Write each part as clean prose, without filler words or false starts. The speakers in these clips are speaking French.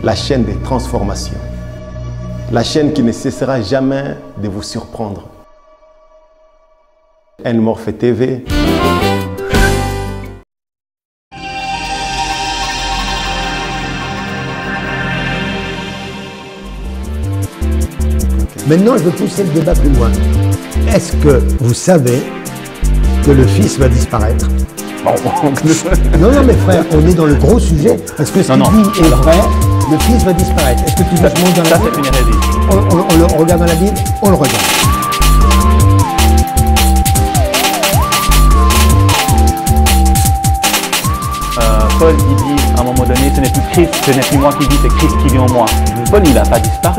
la chaîne des transformations. La chaîne qui ne cessera jamais de vous surprendre. N-Morphe TV. Maintenant, je veux pousser le débat plus loin. Est-ce que vous savez que le Fils va disparaître? Non, non, mais frère, on est dans le gros sujet. Est-ce que ce qu'il dit est vrai? Le Fils va disparaître. Est-ce que tu veux monter dans la Bible? Ça, c'est une hérésie. On le regarde dans la Bible? On le regarde. Paul, il dit à un moment donné, ce n'est plus Christ, ce n'est plus moi qui vis, c'est Christ qui vit en moi. Paul, il n'a pas disparu.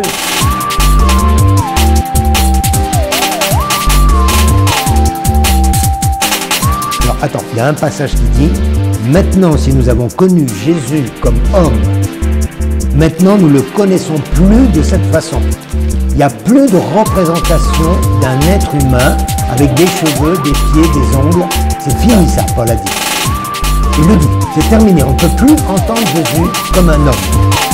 Alors attends, il y a un passage qui dit « Maintenant, si nous avons connu Jésus comme homme, maintenant nous ne le connaissons plus de cette façon. » Il n'y a plus de représentation d'un être humain avec des cheveux, des pieds, des ongles. C'est fini ça, Paul a dit. Il le dit, c'est terminé. On ne peut plus entendre Jésus comme un homme.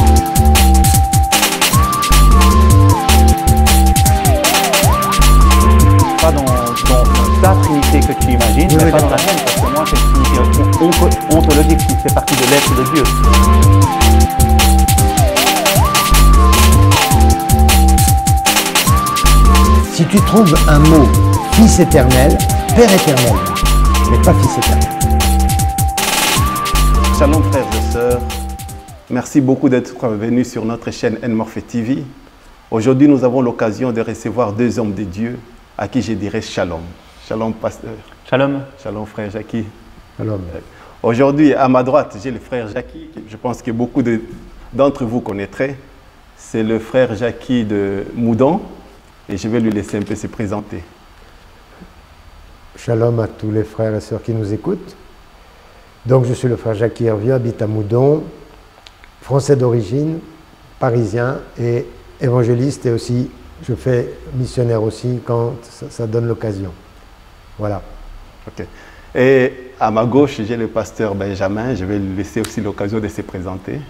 Pas dans ta trinité que tu imagines, oui, mais oui, pas dans la mienne, parce que moi, c'est une trinité ontologique qui fait partie de l'être de Dieu. Si tu trouves un mot Fils éternel, Père éternel, mais pas Fils éternel. Shalom frères et sœurs, merci beaucoup d'être venus sur notre chaîne N-Morphe TV. Aujourd'hui, nous avons l'occasion de recevoir deux hommes de Dieu à qui je dirais Shalom. Shalom pasteur. Shalom. Shalom frère Jackie. Shalom. Aujourd'hui, à ma droite, j'ai le frère Jackie, que je pense que beaucoup d'entre vous connaîtraient. C'est le frère Jackie de Moudon et je vais lui laisser un peu se présenter. Shalom à tous les frères et sœurs qui nous écoutent. Donc je suis le frère Jackie Hervieux, habite à Moudon, français d'origine, parisien et évangéliste, et aussi je fais missionnaire aussi quand ça donne l'occasion. Voilà. Ok. Et à ma gauche, j'ai le pasteur Benjamin, je vais lui laisser aussi l'occasion de se présenter.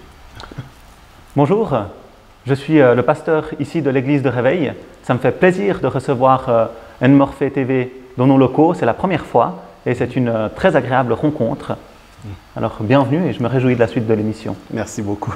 Bonjour, je suis le pasteur ici de l'église de Réveil. Ça me fait plaisir de recevoir N-Morphe TV dans nos locaux, c'est la première fois et c'est une très agréable rencontre. Alors bienvenue et je me réjouis de la suite de l'émission. Merci beaucoup.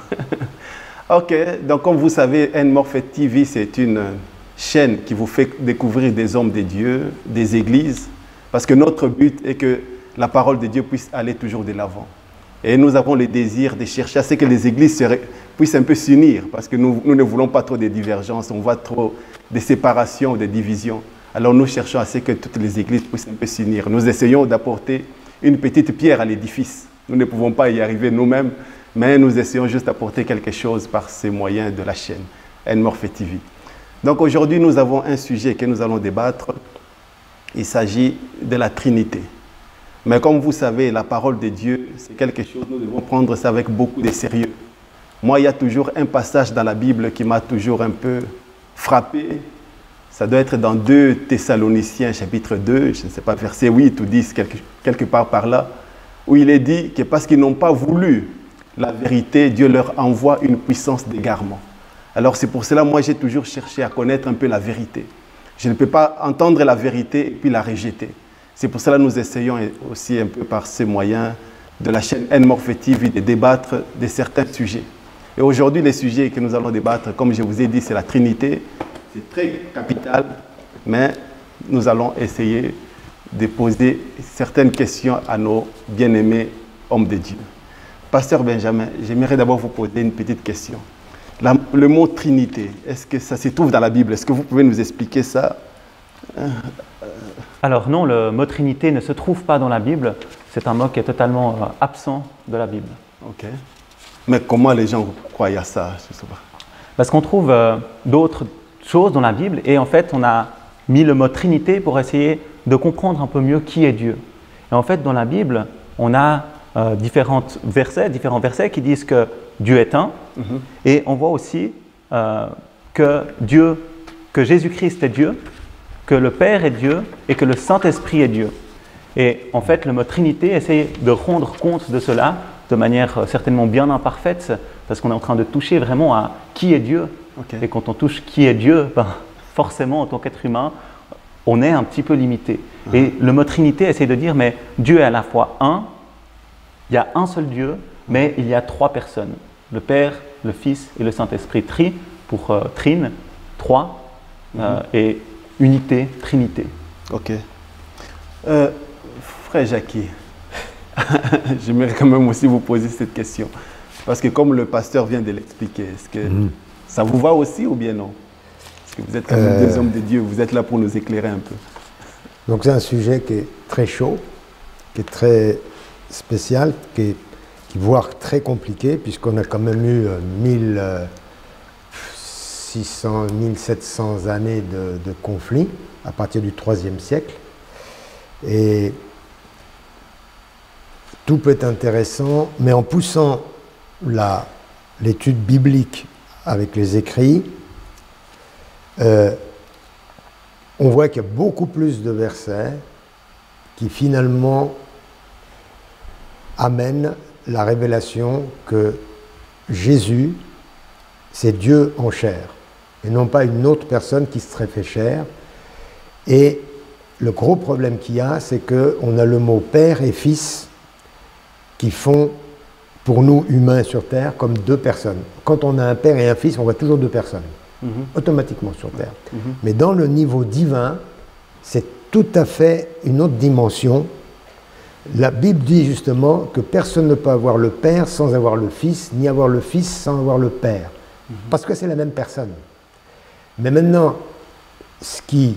Ok, donc comme vous savez, N-Morphe TV, c'est une chaîne qui vous fait découvrir des hommes de Dieu, des églises, parce que notre but est que la parole de Dieu puisse aller toujours de l'avant. Et nous avons le désir de chercher à ce que les églises puissent un peu s'unir, parce que nous ne voulons pas trop de divergences, on voit trop de séparations, de divisions. Alors nous cherchons à ce que toutes les églises puissent un peu s'unir. Nous essayons d'apporter une petite pierre à l'édifice. Nous ne pouvons pas y arriver nous-mêmes, mais nous essayons juste d'apporter quelque chose par ces moyens de la chaîne N-Morphe TV. Donc aujourd'hui, nous avons un sujet que nous allons débattre. Il s'agit de la Trinité. Mais comme vous savez, la parole de Dieu, c'est quelque chose, nous devons prendre ça avec beaucoup de sérieux. Moi, il y a toujours un passage dans la Bible qui m'a toujours un peu frappé. Ça doit être dans 2 Thessaloniciens, chapitre 2, je ne sais pas, verset 8 ou 10, quelque part par là, où il est dit que parce qu'ils n'ont pas voulu la vérité, Dieu leur envoie une puissance d'égarement. Alors c'est pour cela, moi, j'ai toujours cherché à connaître un peu la vérité. Je ne peux pas entendre la vérité et puis la rejeter. C'est pour cela que nous essayons aussi un peu par ces moyens de la chaîne N-Morphe TV de débattre de certains sujets. Et aujourd'hui, les sujets que nous allons débattre, comme je vous ai dit, c'est la Trinité. C'est très capital, mais nous allons essayer de poser certaines questions à nos bien-aimés hommes de Dieu. Pasteur Benjamin, j'aimerais d'abord vous poser une petite question. Le mot Trinité, est-ce que ça se trouve dans la Bible? Est-ce que vous pouvez nous expliquer ça? Alors non, le mot Trinité ne se trouve pas dans la Bible. C'est un mot qui est totalement absent de la Bible. Ok. Mais comment les gens croient à ça? Je sais pas. Parce qu'on trouve d'autres choses dans la Bible et en fait, on a mis le mot Trinité pour essayer de comprendre un peu mieux qui est Dieu. Et en fait, dans la Bible, on a différents versets qui disent que Dieu est un. Et on voit aussi que Jésus-Christ est Dieu, que le Père est Dieu et que le Saint-Esprit est Dieu. Et en fait, le mot Trinité essaie de rendre compte de cela, de manière certainement bien imparfaite, parce qu'on est en train de toucher vraiment à qui est Dieu. Et quand on touche qui est Dieu, ben, forcément, en tant qu'être humain, on est un petit peu limité. Et le mot Trinité essaie de dire, mais Dieu est à la fois un, il y a un seul Dieu, mais il y a trois personnes. Le Père, le Fils et le Saint-Esprit. Tri, pour trine, trois, et unité, trinité. Ok. Frère Jackie, j'aimerais quand même aussi vous poser cette question. Parce que comme le pasteur vient de l'expliquer, est-ce que ça vous va aussi ou bien non? Parce que vous êtes quand même deux hommes de Dieu, vous êtes là pour nous éclairer un peu. Donc c'est un sujet qui est très chaud, qui est très spécial, qui voire très compliqué, puisqu'on a quand même eu 1600, 1700 années de conflit à partir du IIIe siècle. Et tout peut être intéressant, mais en poussant l'étude biblique avec les écrits, on voit qu'il y a beaucoup plus de versets qui finalement amènent la révélation que Jésus, c'est Dieu en chair, et non pas une autre personne qui se serait fait chair. Et le gros problème qu'il y a, c'est qu'on a le mot Père et Fils qui font, pour nous humains sur Terre, comme deux personnes. Quand on a un Père et un Fils, on voit toujours deux personnes, automatiquement sur Terre. Mais dans le niveau divin, c'est tout à fait une autre dimension. La Bible dit justement que personne ne peut avoir le Père sans avoir le Fils, ni avoir le Fils sans avoir le Père. Parce que c'est la même personne. Mais maintenant, ce qui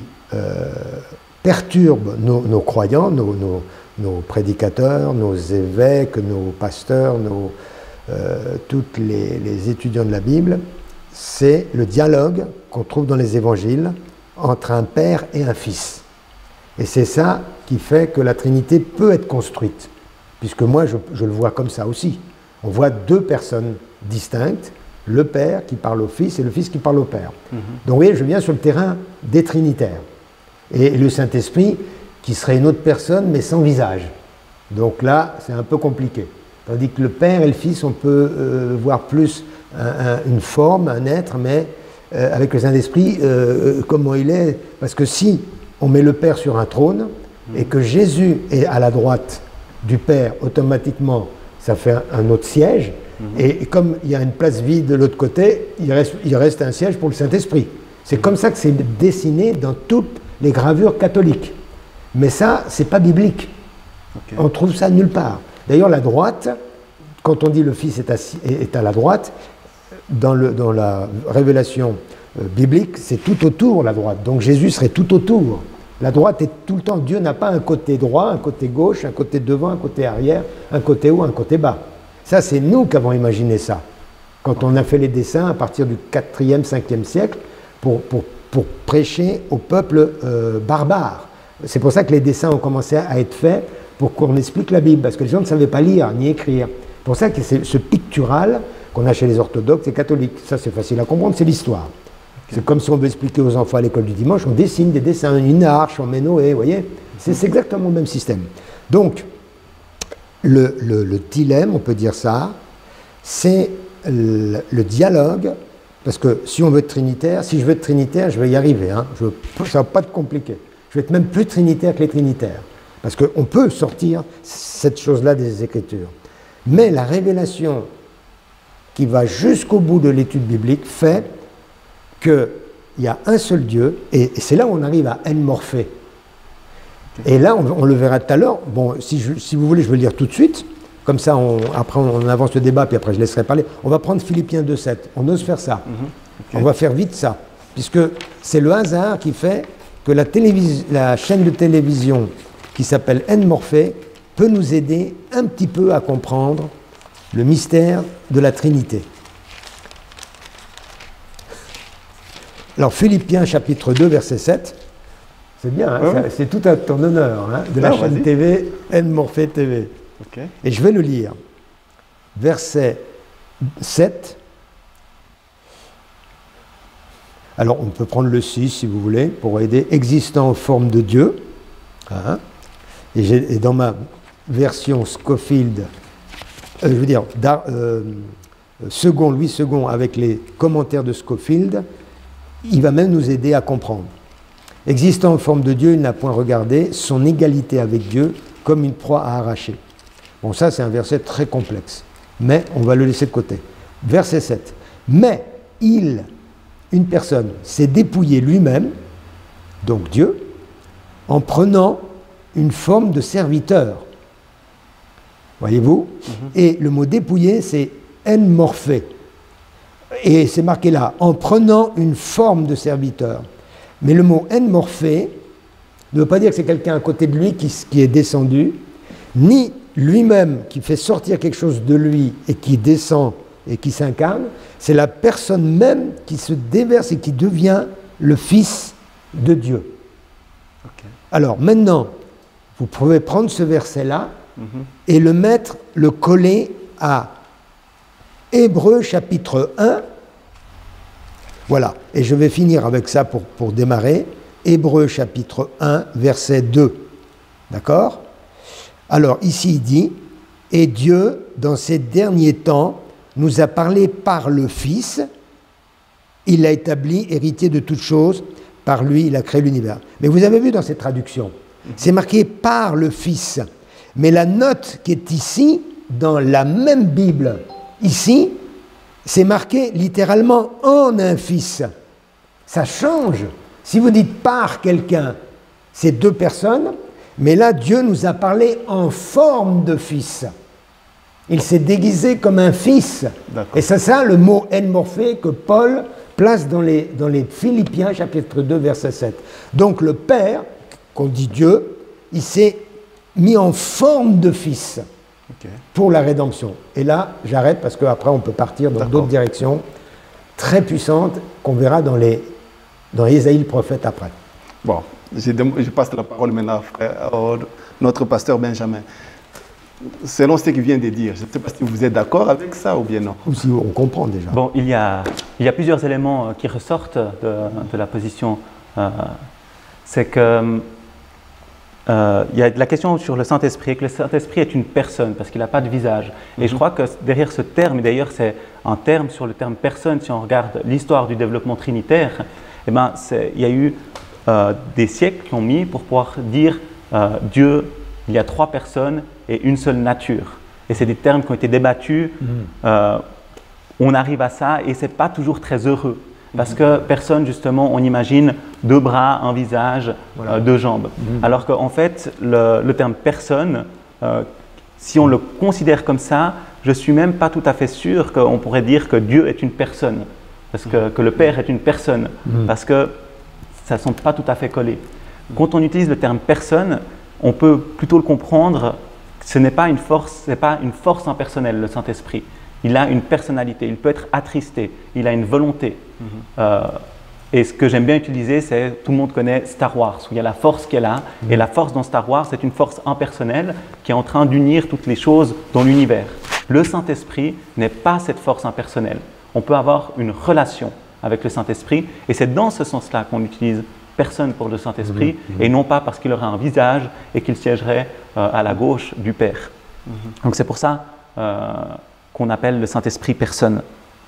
perturbe nos croyants, nos prédicateurs, nos évêques, nos pasteurs, tous les étudiants de la Bible, c'est le dialogue qu'on trouve dans les évangiles entre un Père et un Fils. Et c'est ça qui fait que la Trinité peut être construite, puisque moi je le vois comme ça aussi. On voit deux personnes distinctes, le Père qui parle au Fils et le Fils qui parle au Père. Donc vous voyez, je viens sur le terrain des Trinitaires. Et le Saint-Esprit qui serait une autre personne mais sans visage. Donc là, c'est un peu compliqué. Tandis que le Père et le Fils, on peut voir plus une forme, un être, mais avec le Saint-Esprit, comment il est. Parce que si on met le Père sur un trône et que Jésus est à la droite du Père, automatiquement, ça fait un autre siège. Et comme il y a une place vide de l'autre côté, il reste un siège pour le Saint-Esprit. C'est comme ça que c'est dessiné dans toutes les gravures catholiques. Mais ça, c'est pas biblique. On trouve ça nulle part. D'ailleurs, la droite, quand on dit le Fils est à la droite, dans la révélation biblique, c'est tout autour la droite. Donc Jésus serait tout autour. La droite est tout le temps. Dieu n'a pas un côté droit, un côté gauche, un côté devant, un côté arrière, un côté haut, un côté bas. Ça, c'est nous qui avons imaginé ça. Quand on a fait les dessins à partir du 4e, 5e siècle pour prêcher au peuple barbare. C'est pour ça que les dessins ont commencé à être faits pour qu'on explique la Bible, parce que les gens ne savaient pas lire ni écrire. C'est pour ça que c'est ce pictural qu'on a chez les orthodoxes et catholiques. Ça, c'est facile à comprendre, c'est l'histoire. C'est comme si on veut expliquer aux enfants à l'école du dimanche, on dessine des dessins, une arche, on met Noé, vous voyez. C'est exactement le même système. Donc, le dilemme, on peut dire ça, c'est le dialogue, parce que si on veut être trinitaire, si je veux être trinitaire, je vais y arriver, hein, ça ne va pas être compliqué. Je vais être même plus trinitaire que les trinitaires, parce qu'on peut sortir cette chose-là des Écritures. Mais la révélation qui va jusqu'au bout de l'étude biblique fait qu'il y a un seul Dieu, et c'est là où on arrive à Morphée. Et là, on le verra tout à l'heure. Bon, si vous voulez, je vais le lire tout de suite. Comme ça, après, on avance le débat, puis après, je laisserai parler. On va prendre Philippiens 2,7. On ose faire ça. On va faire vite ça. Puisque c'est le hasard qui fait que la chaîne de télévision qui s'appelle Morphée peut nous aider un petit peu à comprendre le mystère de la Trinité. Alors, Philippiens chapitre 2, verset 7. C'est bien, hein, c'est tout à ton honneur, hein, de la chaîne TV Morphée TV. Et je vais le lire. Verset 7. Alors, on peut prendre le 6 si vous voulez, pour aider. Existant en forme de Dieu. Hein, et dans ma version Scofield, je veux dire, Louis II, avec les commentaires de Scofield, il va même nous aider à comprendre. Existant en forme de Dieu, il n'a point regardé son égalité avec Dieu comme une proie à arracher. Bon, ça, c'est un verset très complexe, mais on va le laisser de côté. Verset 7. Mais une personne, s'est dépouillé lui-même, donc Dieu, en prenant une forme de serviteur. Voyez-vous? Et le mot dépouiller, c'est enmorphé. Et c'est marqué là, en prenant une forme de serviteur. Mais le mot enmorphé ne veut pas dire que c'est quelqu'un à côté de lui qui est descendu, ni lui-même qui fait sortir quelque chose de lui et qui descend et qui s'incarne. C'est la personne même qui se déverse et qui devient le Fils de Dieu. Okay. Alors maintenant, vous pouvez prendre ce verset-là et le coller à Hébreux chapitre 1. Voilà, et je vais finir avec ça pour démarrer. Hébreux chapitre 1, verset 2. D'accord? Alors ici il dit, « Et Dieu, dans ces derniers temps, nous a parlé par le Fils, il l'a établi héritier de toutes choses, par lui il a créé l'univers. » Mais vous avez vu dans cette traduction, c'est marqué « par le Fils ». Mais la note qui est ici, dans la même Bible, ici, c'est marqué littéralement « en un Fils ». Ça change. Si vous dites « par quelqu'un », c'est deux personnes, mais là, Dieu nous a parlé en forme de Fils. Il s'est déguisé comme un Fils. Et c'est ça le mot « enmorphé » que Paul place dans les Philippiens, chapitre 2, verset 7. Donc le Père, qu'on dit Dieu, il s'est mis en forme de Fils pour la rédemption. Et là, j'arrête parce qu'après, on peut partir dans d'autres directions très puissantes qu'on verra dans Ésaïe le prophète après. Bon, je passe la parole maintenant à notre pasteur Benjamin. Selon ce qu'il vient de dire, je ne sais pas si vous êtes d'accord avec ça ou bien non. Ou si on comprend déjà. Bon, il y a plusieurs éléments qui ressortent de la position. C'est que il y a la question sur le Saint-Esprit, que le Saint-Esprit est une personne parce qu'il n'a pas de visage. Et je crois que derrière ce terme, et d'ailleurs c'est un terme sur le terme personne, si on regarde l'histoire du développement trinitaire, eh ben, il y a eu des siècles qui ont mis pour pouvoir dire Dieu, il y a trois personnes et une seule nature. Et c'est des termes qui ont été débattus. On arrive à ça et ce n'est pas toujours très heureux. Parce que personne, justement, on imagine deux bras, un visage, deux jambes. Alors qu'en fait, le terme personne, si on le considère comme ça, je ne suis même pas tout à fait sûr qu'on pourrait dire que Dieu est une personne. Parce que le Père est une personne. Parce que ça ne semble pas tout à fait collé. Quand on utilise le terme personne, on peut plutôt le comprendre, ce n'est pas une force impersonnelle, le Saint-Esprit. Il a une personnalité, il peut être attristé, il a une volonté. Et ce que j'aime bien utiliser, c'est, tout le monde connaît Star Wars, où il y a la force qui est là, et la force dans Star Wars, c'est une force impersonnelle qui est en train d'unir toutes les choses dans l'univers. Le Saint-Esprit n'est pas cette force impersonnelle. On peut avoir une relation avec le Saint-Esprit, et c'est dans ce sens-là qu'on utilise personne pour le Saint-Esprit, et non pas parce qu'il aurait un visage et qu'il siégerait à la gauche du Père. Donc c'est pour ça qu'on appelle le Saint-Esprit personne.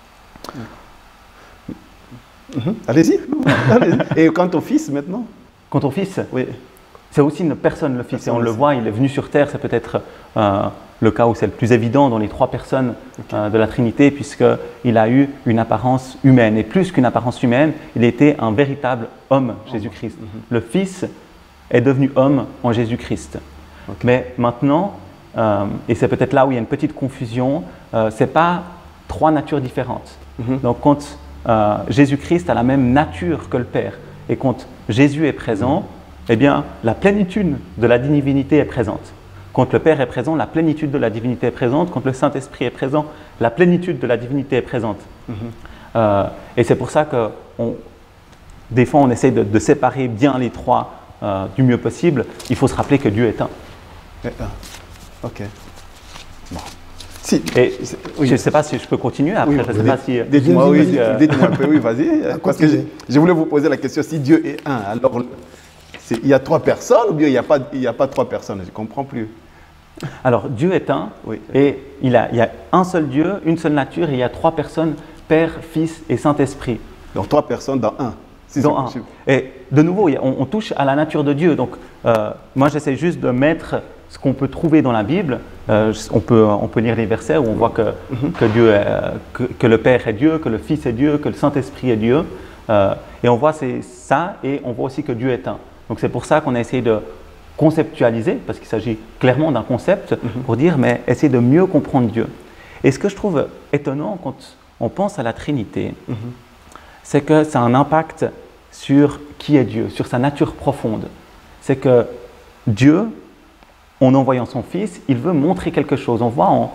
Allez-y. Et quant au Fils maintenant? Quant au Fils, oui. C'est aussi une personne, le Fils, et on le voit, il est venu sur terre, c'est peut-être le cas où c'est le plus évident dans les trois personnes de la Trinité, puisqu'il a eu une apparence humaine, et plus qu'une apparence humaine, il était un véritable homme, Jésus-Christ. Le Fils est devenu homme en Jésus-Christ. Mais maintenant, et c'est peut-être là où il y a une petite confusion, ce n'est pas trois natures différentes. Donc quand Jésus-Christ a la même nature que le Père, et quand Jésus est présent, eh bien, la plénitude de la divinité est présente. Quand le Père est présent, la plénitude de la divinité est présente. Quand le Saint-Esprit est présent, la plénitude de la divinité est présente. Et c'est pour ça que des fois, on essaie de séparer bien les trois du mieux possible. Il faut se rappeler que Dieu est un. Ok. Bon. Si. Et je ne sais pas si je peux continuer après. Oui, je sais pas si. Dites-moi un peu, oui, vas-y. Parce que je voulais vous poser la question, si Dieu est un, alors il y a trois personnes ou bien il n'y a pas trois personnes? Je ne comprends plus. Alors, Dieu est un, Oui. et il y a un seul Dieu, une seule nature, et il y a trois personnes, Père, Fils et Saint-Esprit. Donc 3 personnes dans un. Si Dans c'est un. possible. Et de nouveau, on touche à la nature de Dieu. Donc, moi, j'essaie juste de mettre ce qu'on peut trouver dans la Bible. On peut lire les versets où on voit que Dieu que le Père est Dieu, que le Fils est Dieu, que le Saint-Esprit est Dieu. Et on voit ça, et on voit aussi que Dieu est un. Donc, c'est pour ça qu'on a essayé de conceptualiser, parce qu'il s'agit clairement d'un concept, pour dire, mais essayer de mieux comprendre Dieu. Et ce que je trouve étonnant quand on pense à la Trinité, c'est que ça a un impact sur qui est Dieu, sur sa nature profonde. C'est que Dieu, en envoyant son Fils, il veut montrer quelque chose. On voit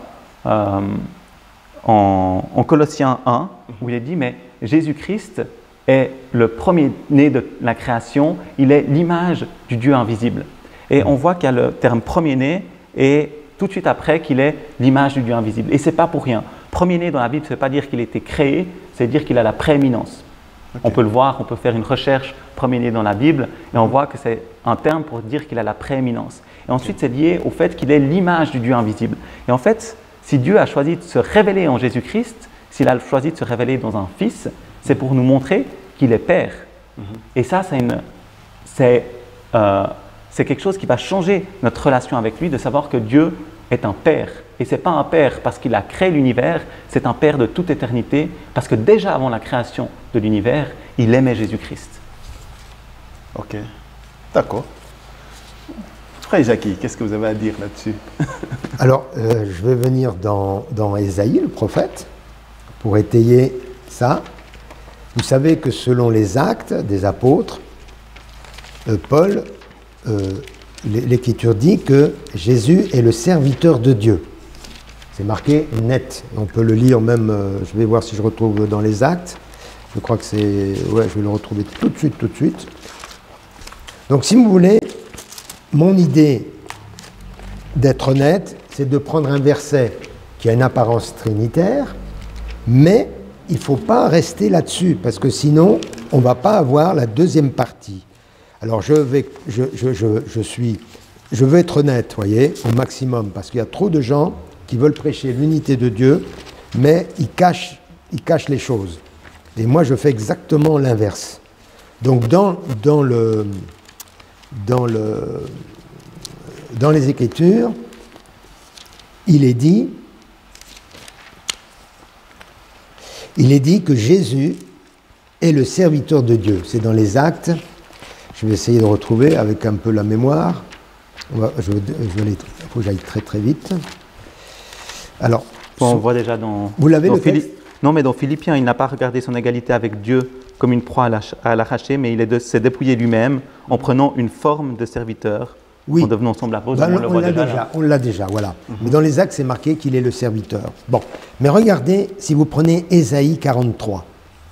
en Colossiens 1, où il est dit, mais Jésus-Christ est le premier-né de la création, il est l'image du Dieu invisible. Et on voit qu'il y a le terme premier-né et tout de suite après qu'il est l'image du Dieu invisible. Et ce n'est pas pour rien. Premier-né dans la Bible, ce ne veut pas dire qu'il a été créé, c'est dire qu'il a la prééminence. Okay. On peut le voir, on peut faire une recherche premier-né dans la Bible et on voit que c'est un terme pour dire qu'il a la prééminence. Et ensuite, c'est lié au fait qu'il est l'image du Dieu invisible. Et en fait, si Dieu a choisi de se révéler en Jésus-Christ, s'il a choisi de se révéler dans un Fils, c'est pour nous montrer qu'il est Père. Et ça, c'est quelque chose qui va changer notre relation avec lui, de savoir que Dieu est un Père. Et ce n'est pas un Père parce qu'il a créé l'univers, c'est un Père de toute éternité, parce que déjà avant la création de l'univers, il aimait Jésus-Christ. Ok, d'accord. Frère Jackie, qu'est-ce que vous avez à dire là-dessus? Alors, je vais venir dans Ésaïe, le prophèt, pour étayer ça. Vous savez que selon les actes des apôtres, Paul, l'Écriture dit que Jésus est le serviteur de Dieu. C'est marqué net. On peut le lire même, je vais voir si je retrouve dans les actes. Je crois que c'est... Ouais, je vais le retrouver tout de suite. Donc si vous voulez, mon idée d'être honnête, c'est de prendre un verset qui a une apparence trinitaire, mais il ne faut pas rester là-dessus, parce que sinon, on ne va pas avoir la deuxième partie. Alors je veux être honnête, voyez, au maximum, parce qu'il y a trop de gens qui veulent prêcher l'unité de Dieu, mais ils cachent les choses. Et moi, je fais exactement l'inverse. Donc dans les Écritures, il est dit que Jésus est le serviteur de Dieu. C'est dans les Actes. Je vais essayer de retrouver avec un peu la mémoire. Il faut que j'aille très très vite. Alors, on voit déjà dans... Vous l'avez le texte ? Non, mais dans Philippiens, il n'a pas regardé son égalité avec Dieu comme une proie à l'arracher, mais il s'est dépouillé lui-même en prenant une forme de serviteur, en devenant semblable aux hommes. On l'a déjà, voilà. Mais dans les Actes, c'est marqué qu'il est le serviteur. Bon, mais regardez, si vous prenez Ésaïe 43,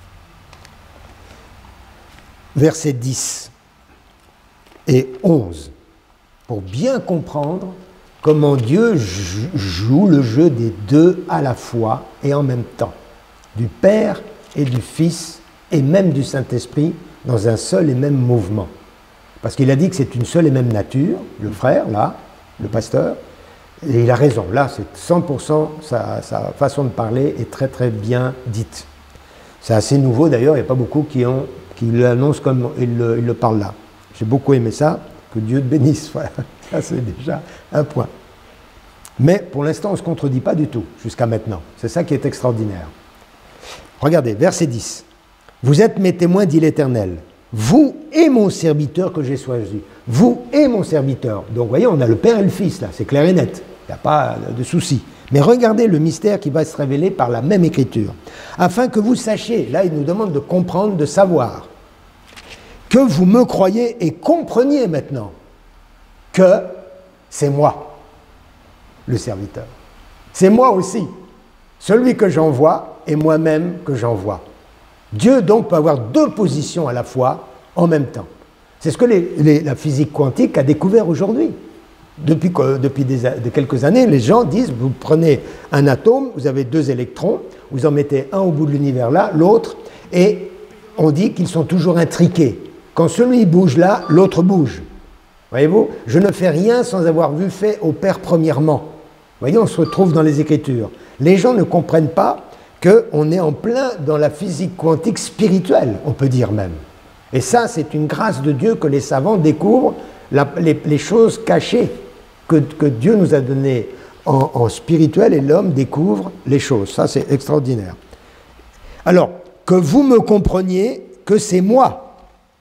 versets 10 et 11, pour bien comprendre comment Dieu joue le jeu des deux à la fois et en même temps, du Père et du Fils et même du Saint-Esprit dans un seul et même mouvement. Parce qu'il a dit que c'est une seule et même nature, le frère, là, le pasteur, et il a raison. Là, c'est 100%, sa façon de parler est très très bien dite. C'est assez nouveau d'ailleurs, il n'y a pas beaucoup qui l'annoncent comme il le parle là. J'ai beaucoup aimé ça, que Dieu te bénisse. Voilà. Ça, c'est déjà un point. Mais pour l'instant, on ne se contredit pas du tout, jusqu'à maintenant. C'est ça qui est extraordinaire. Regardez, verset 10. « Vous êtes mes témoins, dit l'Éternel. Vous et mon serviteur que j'ai choisi. Vous et mon serviteur. » Donc, vous voyez, on a le Père et le Fils, là. C'est clair et net. Il n'y a pas de souci. Mais regardez le mystère qui va se révéler par la même Écriture. « Afin que vous sachiez, là, il nous demande de comprendre, de savoir, que vous me croyez et compreniez maintenant que c'est moi, le serviteur. C'est moi aussi, celui que j'envoie et moi-même que j'envoie. » Dieu donc peut avoir deux positions à la fois en même temps. C'est ce que la physique quantique a découvert aujourd'hui. Depuis quelques années, les gens disent, vous prenez un atome, vous avez deux électrons, vous en mettez un au bout de l'univers là, l'autre, et on dit qu'ils sont toujours intriqués. Quand celui bouge là, l'autre bouge. Voyez-vous, je ne fais rien sans avoir vu fait au Père premièrement. Vous voyez, on se retrouve dans les Écritures. Les gens ne comprennent pas qu'on est en plein dans la physique quantique spirituelle, on peut dire même. Et ça, c'est une grâce de Dieu que les savants découvrent les choses cachées que Dieu nous a données en spirituel, et l'homme découvre les choses. Ça, c'est extraordinaire. Alors, que vous me compreniez que c'est moi.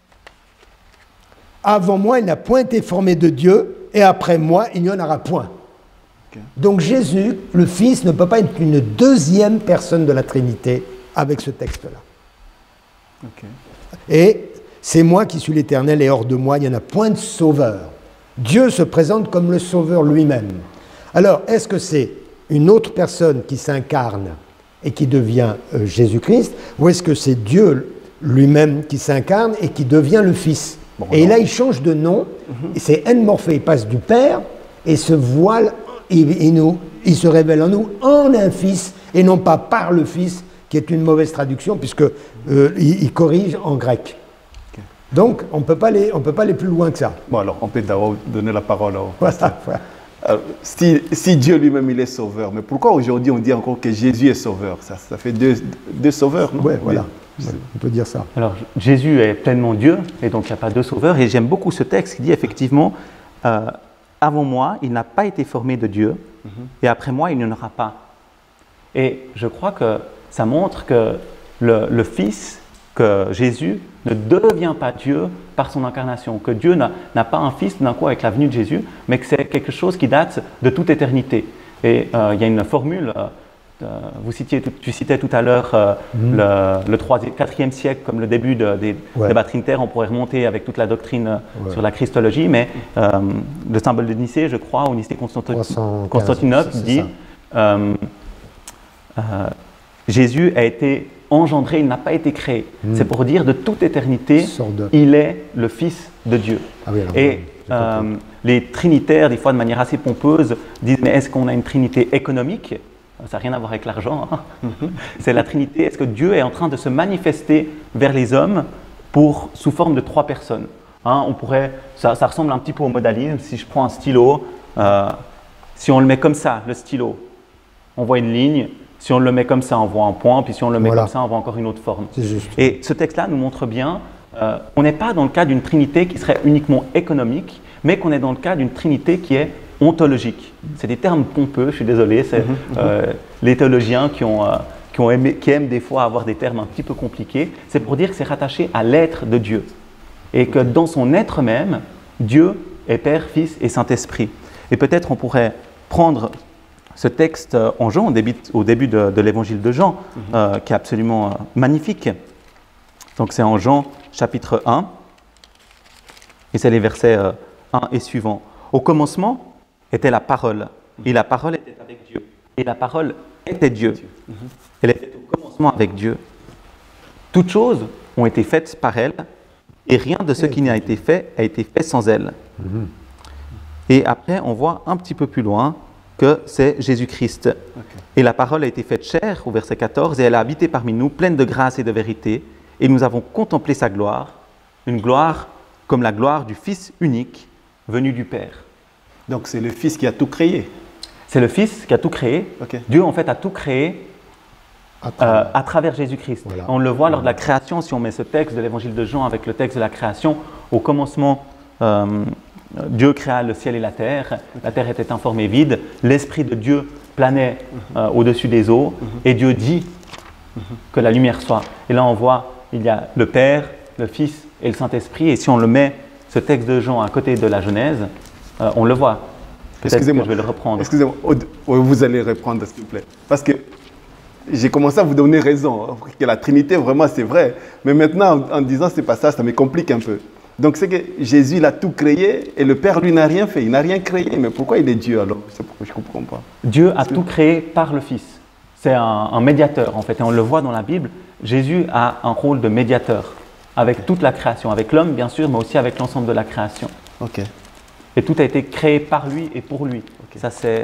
Avant moi, il n'a point été formé de Dieu, et après moi, il n'y en aura point. Okay. Donc Jésus, le Fils, ne peut pas être une deuxième personne de la Trinité avec ce texte-là. Okay. Et c'est moi qui suis l'Éternel, et hors de moi, il n'y en a point de sauveur. Dieu se présente comme le sauveur lui-même. Alors, est-ce que c'est une autre personne qui s'incarne et qui devient Jésus-Christ, ou est-ce que c'est Dieu lui-même qui s'incarne et qui devient le Fils? Bon, et là, il change de nom, c'est En-Morphée, il passe du Père et se voile, il se révèle en nous en un Fils, et non pas par le Fils, qui est une mauvaise traduction, puisqu'il corrige en grec. Okay. Donc, on ne peut pas aller plus loin que ça. Bon, alors, on peut d'abord donner la parole au pasteur. Si Dieu lui-même, il est sauveur, mais pourquoi aujourd'hui on dit encore que Jésus est sauveur? Ça fait deux sauveurs, non? Oui, voilà, on peut dire ça. Alors, Jésus est pleinement Dieu, et donc il n'y a pas deux sauveurs, et j'aime beaucoup ce texte qui dit effectivement, avant moi, il n'a pas été formé de Dieu, et après moi, il n'y en aura pas. Et je crois que ça montre que le Fils, que Jésus ne devient pas Dieu par son incarnation, que Dieu n'a pas un Fils d'un coup avec la venue de Jésus, mais que c'est quelque chose qui date de toute éternité. Et il y a une formule, tu citais tout à l'heure le 4e siècle comme le début des débats trinitaires, on pourrait remonter avec toute la doctrine sur la Christologie, mais le symbole de Nicée, je crois, ou Nicée-Constantinople dit Jésus a été engendré, il n'a pas été créé. C'est pour dire de toute éternité, il est le Fils de Dieu. Ah oui, alors, les trinitaires, des fois de manière assez pompeuse, disent mais est-ce qu'on a une trinité économique? Ça n'a rien à voir avec l'argent. Hein. C'est la trinité. Est-ce que Dieu est en train de se manifester vers les hommes sous forme de 3 personnes? Hein, ça ressemble un petit peu au modalisme. Si je prends un stylo, si on le met comme ça, le stylo, on voit une ligne. Si on le met comme ça, on voit un point, puis si on le met comme ça, on voit encore une autre forme. Et ce texte-là nous montre bien, on n'est pas dans le cas d'une trinité qui serait uniquement économique, mais qu'on est dans le cas d'une trinité qui est ontologique. C'est des termes pompeux, je suis désolé, c'est les théologiens qui aiment des fois avoir des termes un petit peu compliqués. C'est pour dire que c'est rattaché à l'être de Dieu. Et que dans son être même, Dieu est Père, Fils et Saint-Esprit. Et peut-être on pourrait prendre ce texte en Jean, au début de l'évangile de Jean, qui est absolument magnifique. Donc c'est en Jean chapitre 1, et c'est les versets 1 et suivants. Au commencement était la parole, et la parole était avec Dieu, et la parole était Dieu. Elle était au commencement avec Dieu. Toutes choses ont été faites par elle, et rien de ce qui n'a été fait a été fait sans elle. Et après, on voit un petit peu plus loin que c'est Jésus-Christ. Et la parole a été faite chair, au verset 14, et elle a habité parmi nous, pleine de grâce et de vérité, et nous avons contemplé sa gloire, une gloire comme la gloire du Fils unique, venu du Père. Donc c'est le Fils qui a tout créé. C'est le Fils qui a tout créé. Dieu, en fait, a tout créé à travers Jésus-Christ. Voilà. On le voit lors de la création, si on met ce texte de l'évangile de Jean avec le texte de la création, au commencement, Dieu créa le ciel et la terre était informée vide, l'Esprit de Dieu planait au-dessus des eaux, et Dieu dit que la lumière soit. Et là on voit, il y a le Père, le Fils et le Saint-Esprit, et si on le met, ce texte de Jean, à côté de la Genèse, on le voit. Excusez-moi, je vais le reprendre. Excusez-moi, vous allez reprendre s'il vous plaît, parce que j'ai commencé à vous donner raison, que la Trinité vraiment c'est vrai, mais maintenant en disant c'est pas ça, ça me complique un peu. Donc c'est que Jésus il a tout créé et le Père lui n'a rien fait, il n'a rien créé. Mais pourquoi il est Dieu alors? C'est pourquoi je ne comprends pas. Dieu a tout créé par le Fils. C'est un médiateur en fait, et on le voit dans la Bible. Jésus a un rôle de médiateur avec toute la création, avec l'homme bien sûr, mais aussi avec l'ensemble de la création. Et tout a été créé par lui et pour lui. Ça c'est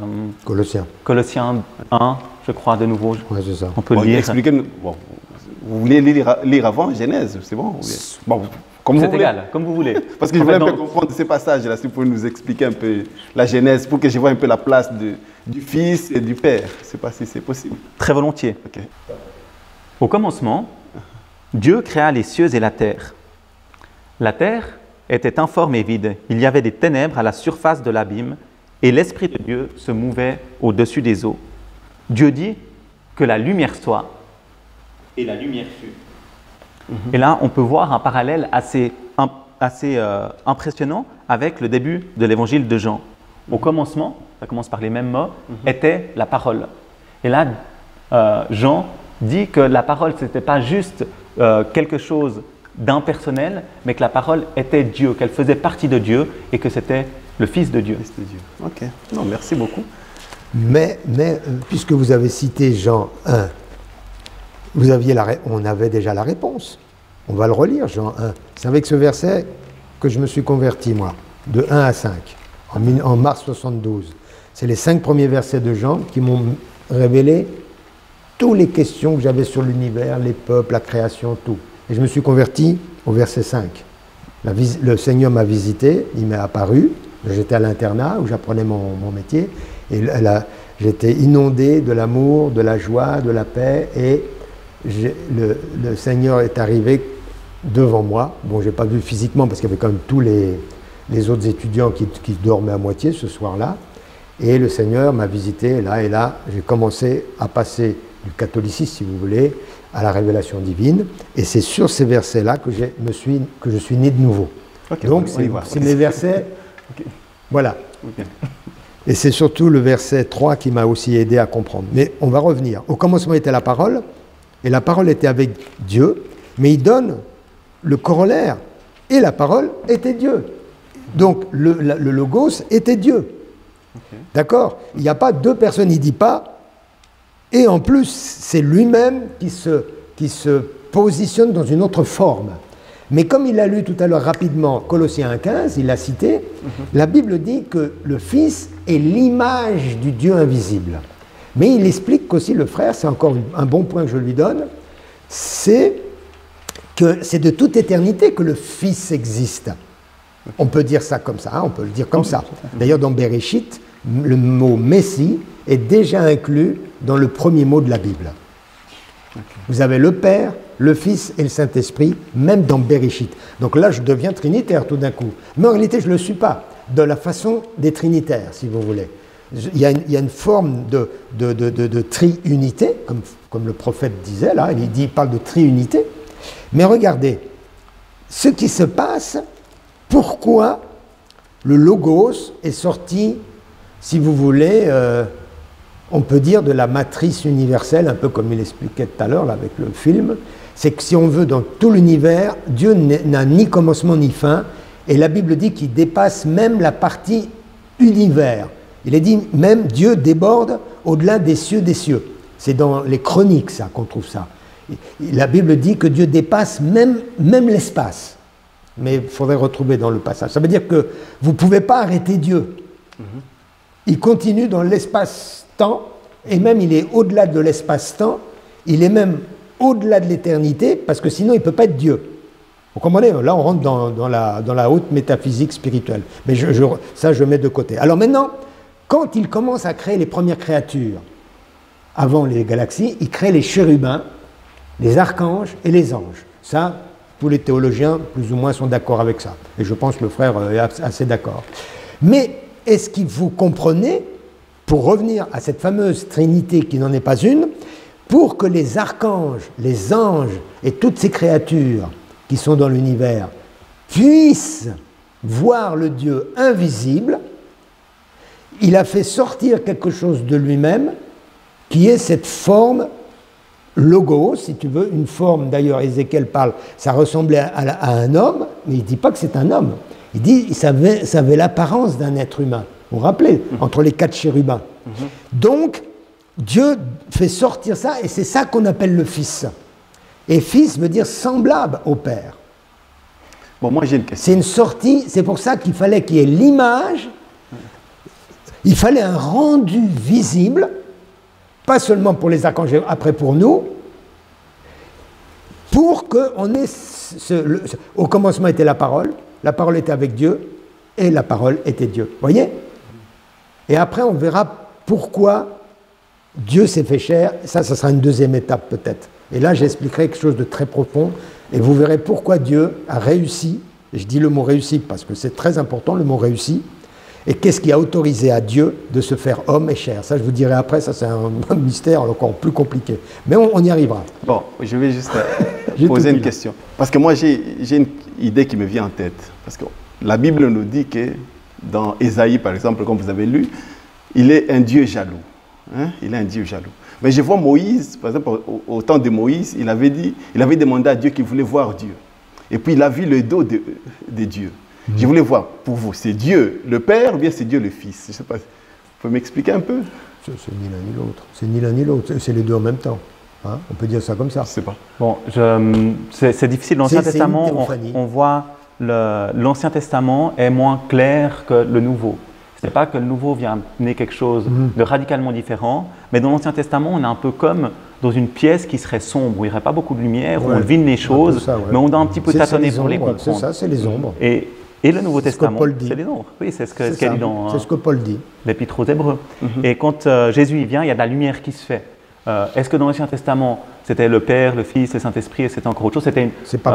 Colossiens 1, je crois de nouveau. C'est ça. On peut lire. Expliquez-nous. Bon, vous voulez lire avant Genèse, c'est bon? Comme vous C'est voulez. égal, comme vous voulez. Parce que je voulais un peu comprendre ces passages-là, si vous pouvez nous expliquer un peu la Genèse, pour que je vois un peu la place du Fils et du Père. Je ne sais pas si c'est possible. Très volontiers. Ok. Au commencement, Dieu créa les cieux et la terre. La terre était informe et vide. Il y avait des ténèbres à la surface de l'abîme et l'Esprit de Dieu se mouvait au-dessus des eaux. Dieu dit que la lumière soit et la lumière fut. Et là, on peut voir un parallèle assez impressionnant avec le début de l'évangile de Jean. Au commencement, ça commence par les mêmes mots, était la parole. Et là, Jean dit que la parole, ce n'était pas juste quelque chose d'impersonnel, mais que la parole était Dieu, qu'elle faisait partie de Dieu et que c'était le Fils de Dieu. Fils de Dieu. Ok. Non, merci beaucoup. Mais puisque vous avez cité Jean 1, on avait déjà la réponse. On va le relire, Jean 1. C'est avec ce verset que je me suis converti, moi, de 1 à 5, en mars 72. C'est les 5 premiers versets de Jean qui m'ont révélé toutes les questions que j'avais sur l'univers, les peuples, la création, tout. Et je me suis converti au verset 5. Le Seigneur m'a visité, il m'est apparu. J'étais à l'internat où j'apprenais mon métier. Et j'étais inondé de l'amour, de la joie, de la paix. Et le Seigneur est arrivé devant moi. Bon, je n'ai pas vu physiquement parce qu'il y avait quand même tous les autres étudiants qui dormaient à moitié ce soir-là. Et le Seigneur m'a visité là et là. J'ai commencé à passer du catholicisme, si vous voulez, à la révélation divine. Et c'est sur ces versets-là que je suis né de nouveau. Okay, donc, c'est mes versets. Okay. Voilà. Okay. Et c'est surtout le verset 3 qui m'a aussi aidé à comprendre. Mais on va revenir. Au commencement était la parole, et la parole était avec Dieu, mais il donne le corollaire. Et la parole était Dieu. Donc, le logos était Dieu. Okay. D'accord? Il n'y a pas deux personnes, il ne dit pas. Et en plus, c'est lui-même qui se positionne dans une autre forme. Mais comme il a lu tout à l'heure rapidement Colossiens 1,15, il l'a cité, la Bible dit que le Fils est l'image du Dieu invisible. Mais il explique qu'aussi le frère, c'est encore un bon point que je lui donne, c'est que c'est de toute éternité que le Fils existe. On peut dire ça comme ça, hein, on peut le dire comme ça. D'ailleurs, dans Bereshit, le mot Messie est déjà inclus dans le premier mot de la Bible. Okay. Vous avez le Père, le Fils et le Saint-Esprit, même dans Bereshit. Donc là, je deviens trinitaire tout d'un coup. Mais en réalité, je ne le suis pas, de la façon des trinitaires, si vous voulez. Il y a une forme de triunité, comme le prophète disait, là, il parle de triunité. Mais regardez, ce qui se passe, pourquoi le Logos est sorti, si vous voulez, on peut dire de la matrice universelle, un peu comme il expliquait tout à l'heure avec le film, c'est que si on veut, dans tout l'univers, Dieu n'a ni commencement ni fin, et la Bible dit qu'il dépasse même la partie univers. Il est dit même Dieu déborde au-delà des cieux des cieux. C'est dans les chroniques ça qu'on trouve ça. La Bible dit que Dieu dépasse même l'espace. Mais il faudrait retrouver dans le passage. Ça veut dire que vous ne pouvez pas arrêter Dieu. Il continue dans l'espace-temps, et même il est au-delà de l'espace-temps, il est même au-delà de l'éternité, parce que sinon il ne peut pas être Dieu. Vous comprenez? Là on rentre dans la haute métaphysique spirituelle. Mais ça je mets de côté. Alors maintenant, quand il commence à créer les premières créatures, avant les galaxies, il crée les chérubins, les archanges et les anges. Ça, tous les théologiens, plus ou moins, sont d'accord avec ça. Et je pense que le frère est assez d'accord. Mais est-ce que vous comprenez, pour revenir à cette fameuse trinité qui n'en est pas une, pour que les archanges, les anges et toutes ces créatures qui sont dans l'univers puissent voir le Dieu invisible, il a fait sortir quelque chose de lui-même qui est cette forme logos, si tu veux, une forme, d'ailleurs Ézéchiel parle, ça ressemblait à un homme, mais il ne dit pas que c'est un homme. Il dit ça avait l'apparence d'un être humain. Vous vous rappelez, entre les 4 chérubins. Donc, Dieu fait sortir ça, et c'est ça qu'on appelle le Fils. Et Fils veut dire semblable au Père. Bon, moi j'ai une question. C'est une sortie, c'est pour ça qu'il fallait qu'il y ait l'image, il fallait un rendu visible, pas seulement pour les archanges, après pour nous. pour qu'on ait... au commencement était la parole était avec Dieu, et la parole était Dieu. Vous voyez? Et après, on verra pourquoi Dieu s'est fait chair. Ça sera une deuxième étape peut-être. Et là, j'expliquerai quelque chose de très profond, et vous verrez pourquoi Dieu a réussi. Je dis le mot réussi parce que c'est très important, le mot réussi. Et qu'est-ce qui a autorisé à Dieu de se faire homme et chair? Ça, je vous dirai après, ça c'est un mystère encore plus compliqué. Mais on y arrivera. Bon, je vais juste poser une question. Parce que moi, j'ai une idée qui me vient en tête. Parce que la Bible nous dit que dans Ésaïe, par exemple, comme vous avez lu, il est un Dieu jaloux. Hein? Il est un Dieu jaloux. Mais je vois Moïse, par exemple, au temps de Moïse, il avait demandé à Dieu qu'il voulait voir Dieu. Et puis il a vu le dos de Dieu. Je voulais voir, pour vous, c'est Dieu le Père ou bien c'est Dieu le Fils? Je ne sais pas. Vous pouvez m'expliquer un peu? C'est ni l'un ni l'autre. C'est ni l'un ni l'autre. C'est les deux en même temps. Hein? On peut dire ça comme ça. Je ne sais pas. Bon, c'est difficile. Dans l'Ancien Testament, on voit l'Ancien Testament est moins clair que le Nouveau. Ce n'est pas que le Nouveau vient amener quelque chose de radicalement différent, mais dans l'Ancien Testament, on est un peu comme dans une pièce qui serait sombre, où il n'y aurait pas beaucoup de lumière, où on devine les choses, mais on doit un petit peu tâtonner pour les comprendre. C'est ça, c'est les ombres. Et le Nouveau Testament, c'est les ombres. Oui, c'est ce qu'elle dit dans c'est ce que Paul dit. l'Épître aux Hébreux. Et quand Jésus vient, il y a de la lumière qui se fait. Est-ce que dans l'Ancien Testament, c'était le Père, le Fils, le Saint-Esprit, et c'était encore autre chose? C'était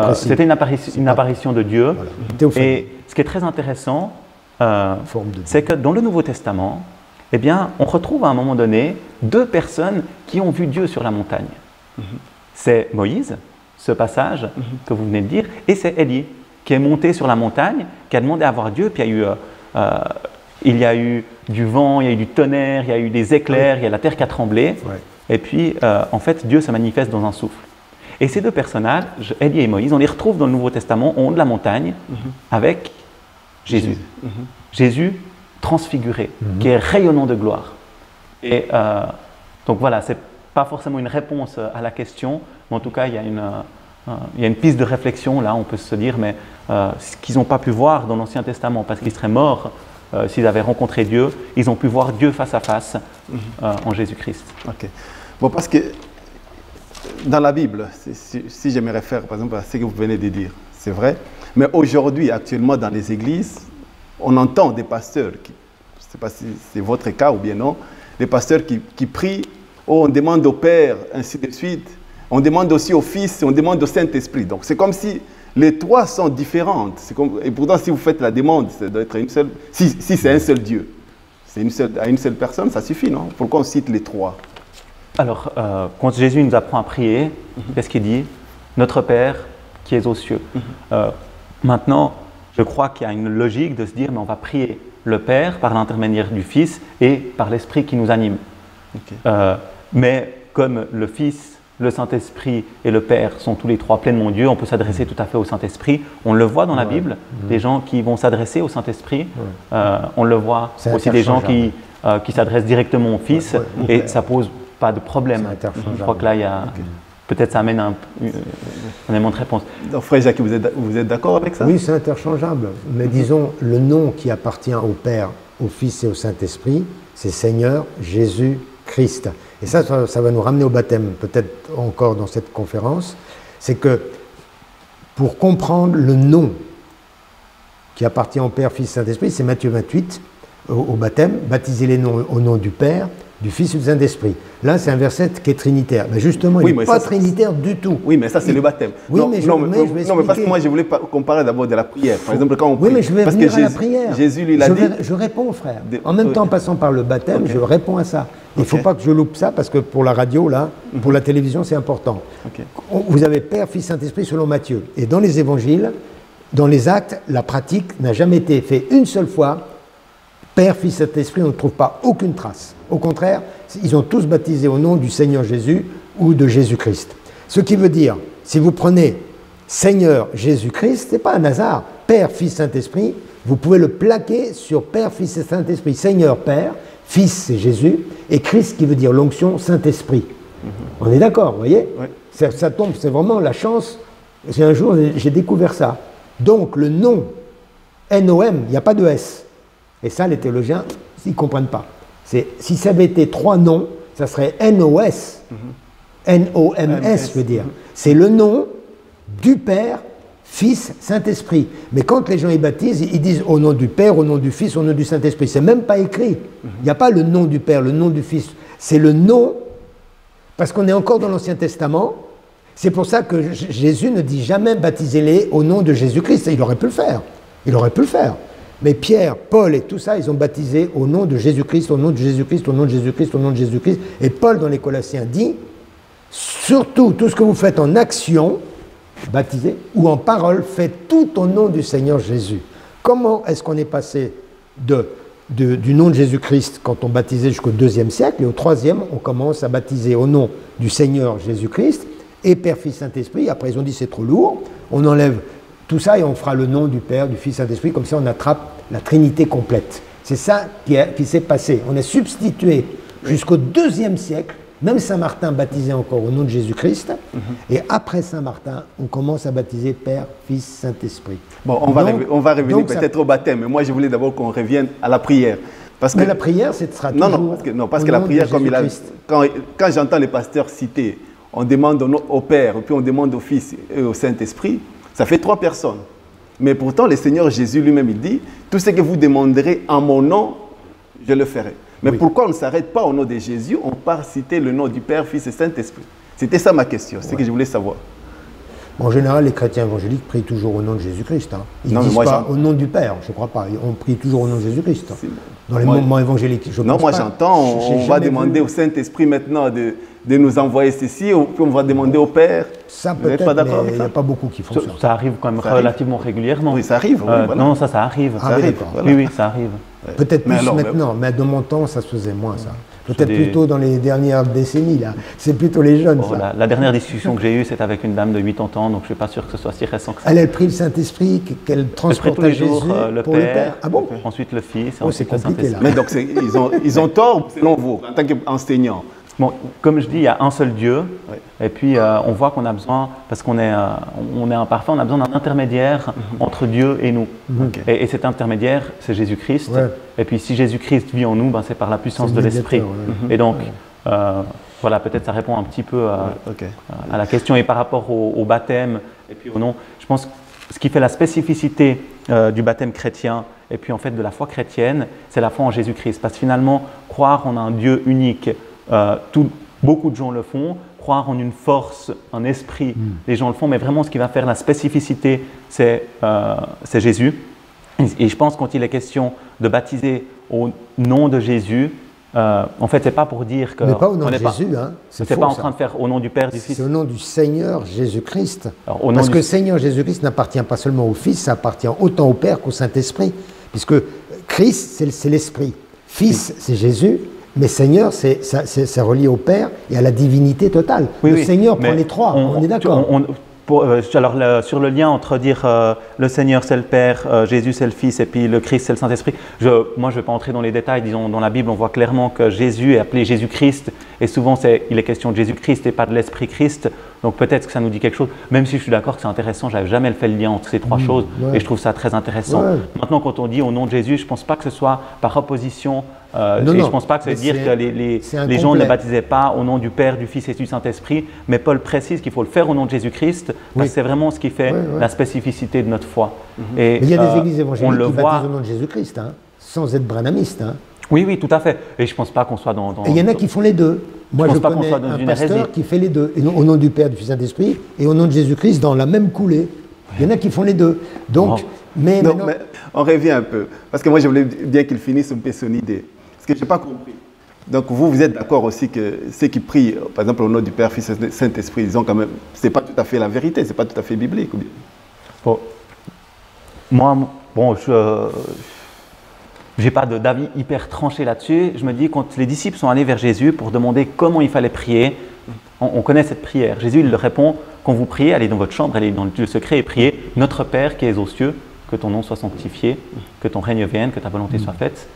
une apparition de Dieu. Voilà. Et ce qui est très intéressant, c'est que dans le Nouveau Testament, eh bien, on retrouve à un moment donné deux personnes qui ont vu Dieu sur la montagne. C'est Moïse, ce passage que vous venez de dire, et c'est Élie, qui est monté sur la montagne, qui a demandé à voir Dieu, puis il y a eu du vent, il y a eu du tonnerre, il y a eu des éclairs, il y a la terre qui a tremblé, et puis en fait Dieu se manifeste dans un souffle. Et ces deux personnages, Élie et Moïse, on les retrouve dans le Nouveau Testament, en haut de la montagne, avec Jésus. Jésus transfiguré, qui est rayonnant de gloire. Et donc voilà, ce n'est pas forcément une réponse à la question, mais en tout cas, il y a une piste de réflexion, là, on peut se dire, mais ce qu'ils n'ont pas pu voir dans l'Ancien Testament, parce qu'ils seraient morts s'ils avaient rencontré Dieu, ils ont pu voir Dieu face à face en Jésus-Christ. Ok. Bon, parce que dans la Bible, si je me réfère par exemple à ce que vous venez de dire, c'est vrai, mais aujourd'hui, actuellement, dans les églises, on entend des pasteurs, je ne sais pas si c'est votre cas ou bien non, des pasteurs qui prient, oh, on demande au Père, ainsi de suite, on demande aussi au Fils, on demande au Saint-Esprit. Donc c'est comme si les trois sont différentes. Et pourtant, si vous faites la demande, ça doit être une seule. Si c'est un seul Dieu, à une seule personne, ça suffit, non? Pourquoi on cite les trois? Alors, quand Jésus nous apprend à prier, qu'est-ce qu'il dit? Notre Père qui es aux cieux. Maintenant, je crois qu'il y a une logique de se dire, mais on va prier le Père par l'intermédiaire du Fils et par l'Esprit qui nous anime. Mais comme le Fils, le Saint-Esprit et le Père sont tous les trois pleinement Dieu, on peut s'adresser tout à fait au Saint-Esprit. On le voit dans la Bible, des gens qui vont s'adresser au Saint-Esprit. On le voit aussi des gens qui s'adressent directement au Fils et ça pose pas de problème. Je crois que là, il y a... Peut-être ça amène un élément de réponse. Donc, frère Jacques, vous êtes d'accord avec ça? Oui, c'est interchangeable. Mais disons, le nom qui appartient au Père, au Fils et au Saint-Esprit, c'est Seigneur Jésus-Christ. Et ça va nous ramener au baptême, peut-être encore dans cette conférence. C'est que pour comprendre le nom qui appartient au Père, Fils et Saint-Esprit, c'est Matthieu 28, au baptême, baptisez-les au nom du Père, du Fils et du Saint-Esprit. Là, c'est un verset qui est trinitaire. Mais justement, il n'est pas trinitaire du tout. Oui, mais ça, c'est le baptême. Oui, mais je vais expliquer. Non, mais parce que moi, je voulais comparer d'abord de la prière. Par exemple, quand on prie. Oui, mais je vais venir à la prière. Jésus, lui, l'a dit. Je réponds, frère. En même temps, en passant par le baptême, je réponds à ça. Il ne faut pas que je loupe ça, parce que pour la radio, là, pour la télévision, c'est important. Vous avez Père, Fils, Saint-Esprit selon Matthieu. Et dans les évangiles, dans les actes, la pratique n'a jamais été faite une seule fois. Père, Fils, Saint-Esprit, on ne trouve pas aucune trace. Au contraire, ils ont tous baptisé au nom du Seigneur Jésus ou de Jésus-Christ. Ce qui veut dire, si vous prenez Seigneur Jésus-Christ, ce n'est pas un hasard. Père, Fils, Saint-Esprit, vous pouvez le plaquer sur Père, Fils et Saint-Esprit. Seigneur, Père, Fils, c'est Jésus, et Christ qui veut dire l'onction, Saint-Esprit. On est d'accord, vous voyez? Ça tombe, c'est vraiment la chance. Un jour, j'ai découvert ça. Donc, le nom, N-O-M, il n'y a pas de S. Et ça, les théologiens, ils ne comprennent pas. Si ça avait été trois noms, ça serait N-O-S. N-O-M-S, je veux dire. C'est le nom du Père, Fils, Saint-Esprit. Mais quand les gens y baptisent, ils disent au nom du Père, au nom du Fils, au nom du Saint-Esprit. C'est même pas écrit. Il n'y a pas le nom du Père, le nom du Fils. C'est le nom, parce qu'on est encore dans l'Ancien Testament. C'est pour ça que Jésus ne dit jamais baptisez-les au nom de Jésus-Christ. Il aurait pu le faire. Il aurait pu le faire. Mais Pierre, Paul et tout ça, ils ont baptisé au nom de Jésus-Christ, au nom de Jésus-Christ, au nom de Jésus-Christ, au nom de Jésus-Christ. Et Paul, dans les Colossiens, dit, surtout, tout ce que vous faites en action, baptisé, ou en parole, faites tout au nom du Seigneur Jésus. Comment est-ce qu'on est passé du nom de Jésus-Christ quand on baptisait jusqu'au IIe siècle, et au IIIe, on commence à baptiser au nom du Seigneur Jésus-Christ, et Père, Fils, Saint-Esprit. Après, ils ont dit c'est trop lourd, on enlève tout ça et on fera le nom du Père, du Fils, Saint-Esprit, comme ça on attrape la Trinité complète. C'est ça qui s'est passé. On a substitué jusqu'au IIe siècle, même Saint-Martin baptisait encore au nom de Jésus-Christ, et après Saint-Martin, on commence à baptiser Père, Fils, Saint-Esprit. Bon, on va revenir peut-être au baptême, mais moi je voulais d'abord qu'on revienne à la prière. Mais la prière, ce sera toujours parce que la prière, comme quand j'entends les pasteurs citer, on demande au Père, puis on demande au Fils et au Saint-Esprit, ça fait 3 personnes. Mais pourtant, le Seigneur Jésus lui-même, il dit, tout ce que vous demanderez en mon nom, je le ferai. Mais pourquoi on ne s'arrête pas au nom de Jésus, on part citer le nom du Père, Fils et Saint-Esprit? C'était ça ma question, c'est ce que je voulais savoir. En général, les chrétiens évangéliques prient toujours au nom de Jésus-Christ. Hein. Ils ne disent pas au nom du Père, je ne crois pas. On prie toujours au nom de Jésus-Christ. Hein. Dans les moments évangéliques, je pense pas. Non, moi j'entends, on va demander au Saint-Esprit maintenant de nous envoyer ceci, puis on va demander au Père. Ça peut-être, mais il n'y a pas beaucoup qui font ça. Ça arrive quand même relativement régulièrement. Oui, ça arrive. Voilà. Non, ça arrive. Ah, oui, voilà. Oui, ça arrive. Peut-être plus maintenant, mais de mon temps, ça se faisait moins, ça. Peut-être plutôt dans les dernières décennies, là. C'est plutôt les jeunes, ça. La dernière discussion que j'ai eue, c'était avec une dame de 80 ans, donc je ne suis pas sûr que ce soit si récent que ça. Elle a pris le Saint-Esprit, qu'elle transporte à Jésus pour le Père. Ah bon? Ensuite le Fils, ensuite le Saint-Esprit. Mais donc, ils ont tort, selon vous, en tant qu'enseignant. Bon, comme je dis, il y a un seul Dieu, et puis on voit qu'on a besoin, parce qu'on est imparfait, on a besoin d'un intermédiaire entre Dieu et nous. Et cet intermédiaire, c'est Jésus-Christ. Et puis si Jésus-Christ vit en nous, ben, c'est par la puissance de l'Esprit. Et donc, voilà, peut-être ça répond un petit peu à la question. Et par rapport au baptême, et puis au nom, je pense que ce qui fait la spécificité du baptême chrétien, et puis en fait de la foi chrétienne, c'est la foi en Jésus-Christ. Parce que finalement, croire en un Dieu unique, beaucoup de gens le font, croire en une force, un esprit, les gens le font, mais vraiment ce qui va faire la spécificité, c'est Jésus. Et je pense quand il est question de baptiser au nom de Jésus, en fait, ce n'est pas pour dire que... Mais pas au nom de Jésus, hein. C'est pas en train de faire au nom du Père, du Fils. C'est au nom du Seigneur Jésus-Christ. Parce que Seigneur Jésus-Christ n'appartient pas seulement au Fils, ça appartient autant au Père qu'au Saint-Esprit. Puisque Christ, c'est l'Esprit. Fils, c'est Jésus. Mais Seigneur, c'est relié au Père et à la divinité totale. Le Seigneur prend les trois, on est d'accord. Alors, sur le lien entre dire le Seigneur c'est le Père, Jésus c'est le Fils et puis le Christ c'est le Saint-Esprit, moi je ne vais pas entrer dans les détails. Disons, dans la Bible, on voit clairement que Jésus est appelé Jésus-Christ et souvent il est question de Jésus-Christ et pas de l'Esprit-Christ. Donc peut-être que ça nous dit quelque chose, même si je suis d'accord que c'est intéressant, je n'avais jamais fait le lien entre ces trois choses et je trouve ça très intéressant. Maintenant, quand on dit au nom de Jésus, je ne pense pas que ce soit par opposition. Je ne pense pas que ça veut dire que les gens ne baptisaient pas au nom du Père, du Fils et du Saint-Esprit, mais Paul précise qu'il faut le faire au nom de Jésus-Christ, parce que c'est vraiment ce qui fait la spécificité de notre foi. Et il y a des églises évangéliques qui baptisent au nom de Jésus-Christ, hein, sans être branhamistes. Hein. Oui, tout à fait. Et je ne pense pas qu'on soit dans... Et il y en a qui font les deux. Moi, je connais un pasteur qui fait les deux, au nom du Père, du Fils et du Saint-Esprit, et au nom de Jésus-Christ dans la même coulée. Il y en a qui font les deux. Donc, mais on revient un peu, parce que moi, je voulais bien qu'il finisse un peu son idée. Que je n'ai pas compris. Donc vous êtes d'accord aussi que ceux qui prient, par exemple au nom du Père, Fils et Saint-Esprit, ils ont quand même, ce n'est pas tout à fait la vérité, ce n'est pas tout à fait biblique. Ou bien? Bon, moi, je n'ai pas d'avis hyper tranché là-dessus. Je me dis, quand les disciples sont allés vers Jésus pour demander comment il fallait prier, on connaît cette prière. Jésus, il leur répond, quand vous priez, allez dans votre chambre, allez dans le lieu secret et priez, notre Père qui es aux cieux, que ton nom soit sanctifié, que ton règne vienne, que ta volonté soit faite.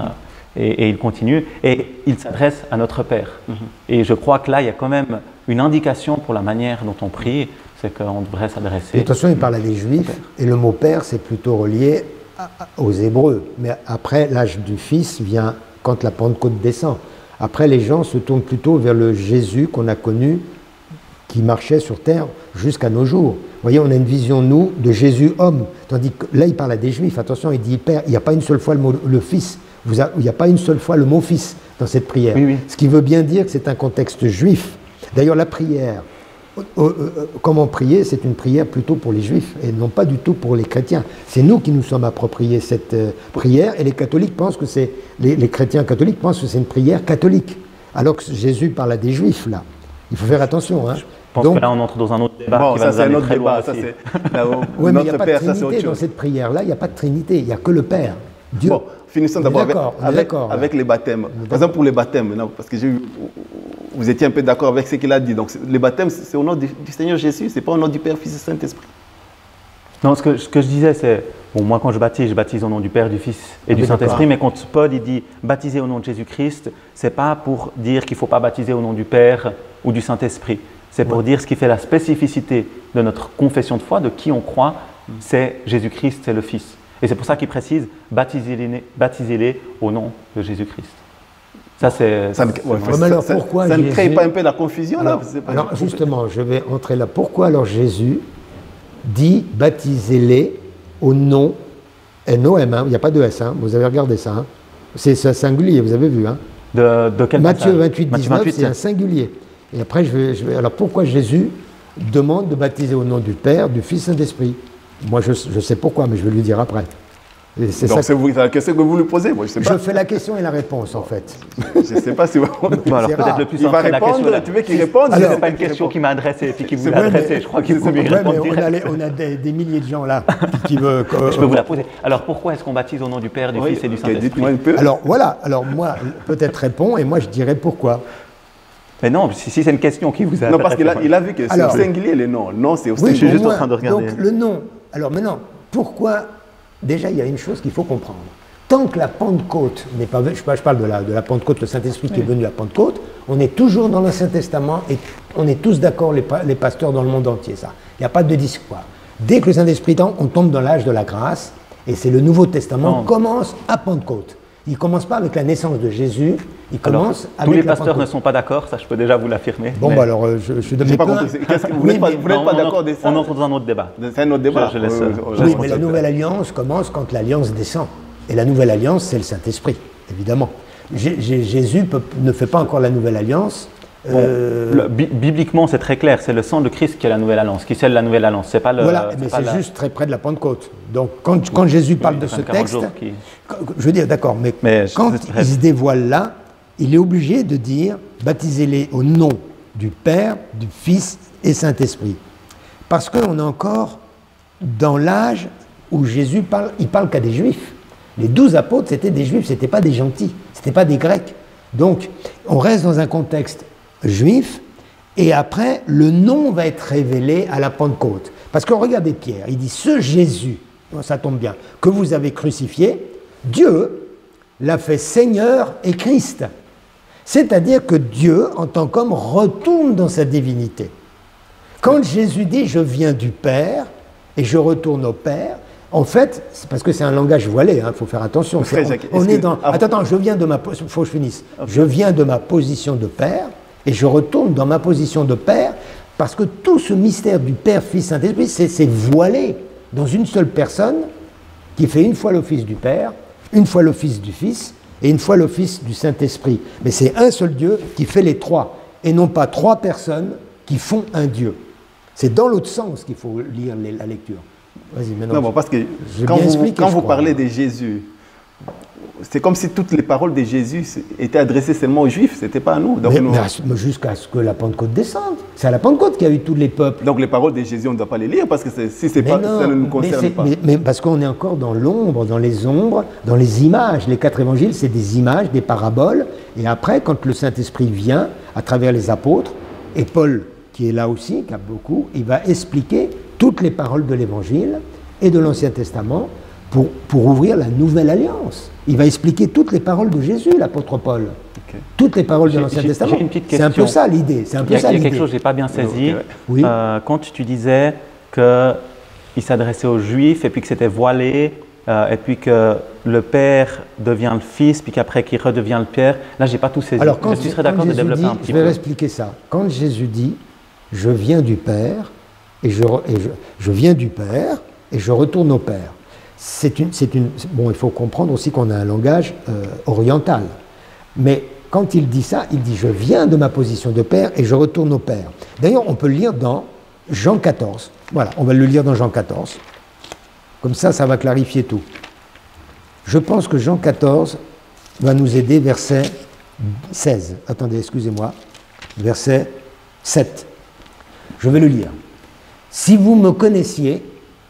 Et il continue, et il s'adresse à notre Père. Et je crois que là, il y a quand même une indication pour la manière dont on prie, c'est qu'on devrait s'adresser. De toute façon, il parle à des Juifs, et le mot Père, c'est plutôt relié aux Hébreux. Mais après, l'âge du Fils vient quand la Pentecôte descend. Après, les gens se tournent plutôt vers le Jésus qu'on a connu, qui marchait sur terre jusqu'à nos jours. Vous voyez, on a une vision, nous, de Jésus homme. Tandis que là, il parle à des Juifs. Attention, il dit Père, il n'y a pas une seule fois le mot le Fils. Il n'y a pas une seule fois le mot Fils dans cette prière. Oui, oui. Ce qui veut bien dire que c'est un contexte juif. D'ailleurs, la prière, comment prier, c'est une prière plutôt pour les Juifs et non pas du tout pour les chrétiens. C'est nous qui nous sommes appropriés cette prière et les catholiques pensent que c'est... Les chrétiens catholiques pensent que c'est une prière catholique. Alors que Jésus parle à des Juifs, là. Il faut faire attention. Hein. Je pense que là, on entre dans un autre débat Bon, qui ça va nous c'est un amener autre très loin débat. Ça, aussi. Oui, mais il n'y a notre pas Père, de ça c'est autre Trinité dans chose. cette prière-là. Il n'y a pas de Trinité. Il n'y a que le Père, Dieu. Bon, finissons On est d'abord d'accord, on est d'accord, avec les baptêmes. On est Par exemple, pour les baptêmes, non, parce que vous étiez un peu d'accord avec ce qu'il a dit. Donc, les baptêmes, c'est au nom du Seigneur Jésus, ce n'est pas au nom du Père, Fils et Saint-Esprit. Non, ce que je disais, c'est, bon, moi quand je baptise au nom du Père, du Fils et du d'accord. Saint-Esprit, mais quand Paul il dit baptiser au nom de Jésus-Christ, c'est pas pour dire qu'il ne faut pas baptiser au nom du Père ou du Saint-Esprit. C'est pour dire ce qui fait la spécificité de notre confession de foi, de qui on croit, c'est Jésus-Christ, c'est le Fils. Et c'est pour ça qu'il précise baptisez-les au nom de Jésus-Christ. Ça, c'est. Ça ne crée pas un peu la confusion là? Alors justement, je vais entrer là. Pourquoi alors Jésus dit baptisez-les au nom, N-O-M, hein, il n'y a pas de S, hein, vous avez regardé ça, hein, c'est singulier, vous avez vu. Hein. De quel Matthieu passage? 28, 19, c'est un singulier. Et après, alors pourquoi Jésus demande de baptiser au nom du Père, du Fils et de l'Esprit? Moi, je sais pourquoi, mais je vais lui dire après. Donc c'est la question que vous lui posez, moi je sais pas. Je fais la question et la réponse en fait. Je ne sais pas si vous... Bon, alors peut-être le plus il va simple, la question. répondre, tu veux qu'il réponde? Ce n'est pas une question qui m'a adressée et puis qui vous l'a adressée. Je crois qu'il faut lui répondre direct. On a des milliers de gens là qui veulent... Je peux vous la poser. Alors pourquoi est-ce qu'on baptise au nom du Père, du Fils et du Saint-Esprit? Dites-moi un peu. Alors voilà, alors moi peut-être réponds et moi je dirais pourquoi. Mais non, si c'est une question qui vous a... Non, parce qu'il a vu que c'est au singulier les noms. Le nom, c'est au singulier. Je suis juste en train de regarder. Donc le nom. Alors maintenant, pourquoi? Déjà, il y a une chose qu'il faut comprendre. Tant que la Pentecôte n'est pas venue, je parle de la Pentecôte, le Saint-Esprit qui est venu à la Pentecôte, on est toujours dans l'Ancien Testament et on est tous d'accord, les pasteurs dans le monde entier, ça. Il n'y a pas de discours. Dès que le Saint-Esprit tombe, on tombe dans l'âge de la grâce et c'est le Nouveau Testament qui commence à Pentecôte. Il ne commence pas avec la naissance de Jésus, il commence avec la Pentecôte. Tous les pasteurs ne sont pas d'accord, ça je peux déjà vous l'affirmer. Bon, bah alors je donne mes points. Vous n'êtes pas d'accord de ça? On entre dans un autre débat. C'est un autre débat. Je laisse. Oui, mais la Nouvelle Alliance commence quand l'Alliance descend. Et la Nouvelle Alliance, c'est le Saint-Esprit, évidemment. Jésus ne fait pas encore la Nouvelle Alliance. Bibliquement, c'est très clair. C'est le sang de Christ qui est la Nouvelle Alliance, qui scelle la Nouvelle Alliance. C'est pas le. Voilà, mais c'est juste très près de la Pentecôte. Donc, quand Jésus parle de ce texte, je veux dire, d'accord, mais quand il se dévoile là, il est obligé de dire baptisez-les au nom du Père, du Fils et Saint-Esprit. Parce qu'on est encore dans l'âge où Jésus parle, il parle qu'à des Juifs. Les 12 apôtres, c'était des Juifs, ce n'étaient pas des gentils, ce n'étaient pas des Grecs. Donc, on reste dans un contexte juif, et après, le nom va être révélé à la Pentecôte. Parce que regardez Pierre, il dit, ce Jésus, ça tombe bien, que vous avez crucifié, Dieu l'a fait Seigneur et Christ. C'est-à-dire que Dieu, en tant qu'homme, retourne dans sa divinité. Quand Jésus dit, je viens du Père, et je retourne au Père, en fait, c'est parce que c'est un langage voilé, il faut faire attention. Attends, je viens de ma... faut que je finisse. Okay. Je viens de ma position de Père, et je retourne dans ma position de Père, parce que tout ce mystère du Père, Fils, Saint-Esprit, c'est voilé dans une seule personne, qui fait une fois l'office du Père, une fois l'office du Fils, et une fois l'office du Saint-Esprit. Mais c'est un seul Dieu qui fait les trois, et non pas trois personnes qui font un Dieu. C'est dans l'autre sens qu'il faut lire la lecture. Vas-y, maintenant. Non, bon, parce que quand vous parlez de Jésus, c'est comme si toutes les paroles de Jésus étaient adressées seulement aux Juifs, ce n'était pas à nous. Mais jusqu'à ce que la Pentecôte descende. C'est à la Pentecôte qu'il y a eu tous les peuples. Donc les paroles de Jésus, on ne doit pas les lire parce que si ça ne nous concerne pas. Mais parce qu'on est encore dans l'ombre, dans les ombres, dans les images. Les 4 évangiles, c'est des images, des paraboles. Et après, quand le Saint-Esprit vient, à travers les apôtres, et Paul, qui est là aussi, qui a beaucoup, il va expliquer toutes les paroles de l'Évangile et de l'Ancien Testament pour ouvrir la Nouvelle Alliance. Il va expliquer toutes les paroles de Jésus, l'apôtre Paul. Okay. Toutes les paroles de l'Ancien Testament. C'est un peu ça l'idée. Il y a quelque chose que je n'ai pas bien saisi. Oui. Quand tu disais qu'il s'adressait aux Juifs et puis que c'était voilé, et puis que le Père devient le Fils, puis qu'après qu'il redevient le Père, là, je n'ai pas tout saisi. Alors, quand tu serais d'accord de développer un petit peu? Je vais expliquer ça. Quand Jésus dit Je viens du Père et je viens du Père et je retourne au Père. Bon, il faut comprendre aussi qu'on a un langage oriental. Mais quand il dit ça, il dit « je viens de ma position de Père et je retourne au Père ». D'ailleurs, on peut le lire dans Jean 14. Voilà, on va le lire dans Jean 14. Comme ça va clarifier tout. Je pense que Jean 14 va nous aider, verset 16. Attendez, excusez-moi. Verset 7. Je vais le lire. « Si vous me connaissiez,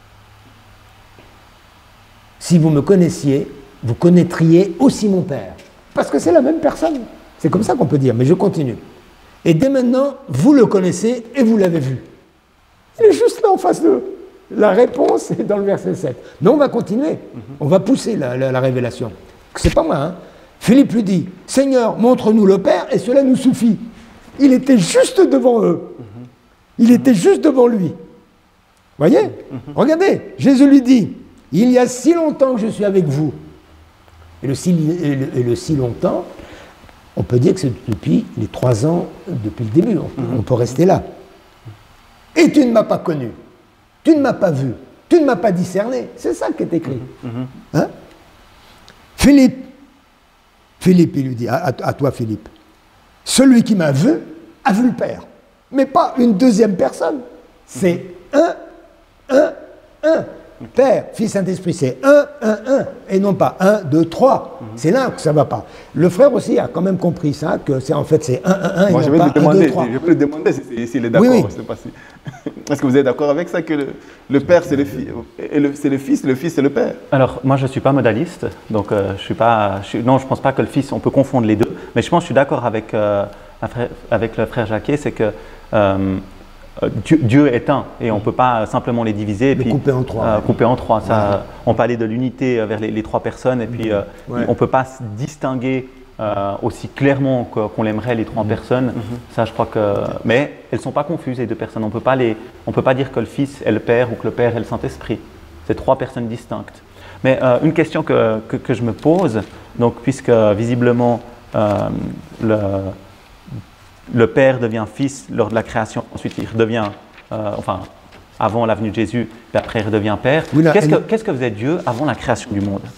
vous connaîtriez aussi mon Père. » Parce que c'est la même personne. C'est comme ça qu'on peut dire, mais je continue. « Et dès maintenant, vous le connaissez et vous l'avez vu. » Il est juste là en face d'eux. La réponse est dans le verset 7. Mais on va continuer. On va pousser la révélation. C'est pas moi, hein. Philippe lui dit, « Seigneur, montre-nous le Père et cela nous suffit. » Il était juste devant eux. Il était juste devant lui. Voyez? Regardez, Jésus lui dit, « Il y a si longtemps que je suis avec vous. » Et le si longtemps, on peut dire que c'est depuis les 3 ans, depuis le début. On peut rester là. « Et tu ne m'as pas connu. Tu ne m'as pas vu. Tu ne m'as pas discerné. » C'est ça qui est écrit. Hein? Philippe, il lui dit, à toi Philippe, « Celui qui m'a vu a vu le Père. » Mais pas une deuxième personne. C'est un. Père, Fils, Saint-Esprit, c'est un, et non pas 1, 2, 3. C'est là que ça ne va pas. Le frère aussi a quand même compris ça, que c'est en fait c'est 1, et moi, non pas 1, 2, 3. Je vais le demander s'il est d'accord. Oui. Est-ce que vous êtes d'accord avec ça, que le Père c'est le Fils, et c'est le Fils c'est le Père? Alors, moi, je ne suis pas modaliste, donc je ne pense pas que le Fils, on peut confondre les deux, mais je pense que je suis d'accord avec le frère Jacquet, c'est que Dieu est un et on ne peut pas simplement les diviser et puis couper en 3. Couper en 3. Ça, on peut aller de l'unité vers les 3 personnes et puis on ne peut pas se distinguer aussi clairement qu'on l'aimerait les 3 personnes. Ça, je crois que. Mais elles ne sont pas confuses, les 2 personnes. On ne peut pas dire que le Fils est le Père ou que le Père est le Saint-Esprit. C'est 3 personnes distinctes. Mais une question que je me pose, donc, puisque visiblement le Père devient Fils lors de la création, ensuite il redevient, avant la venue de Jésus, puis après il redevient Père. Oui, qu'est-ce que faisait Dieu avant la création du monde?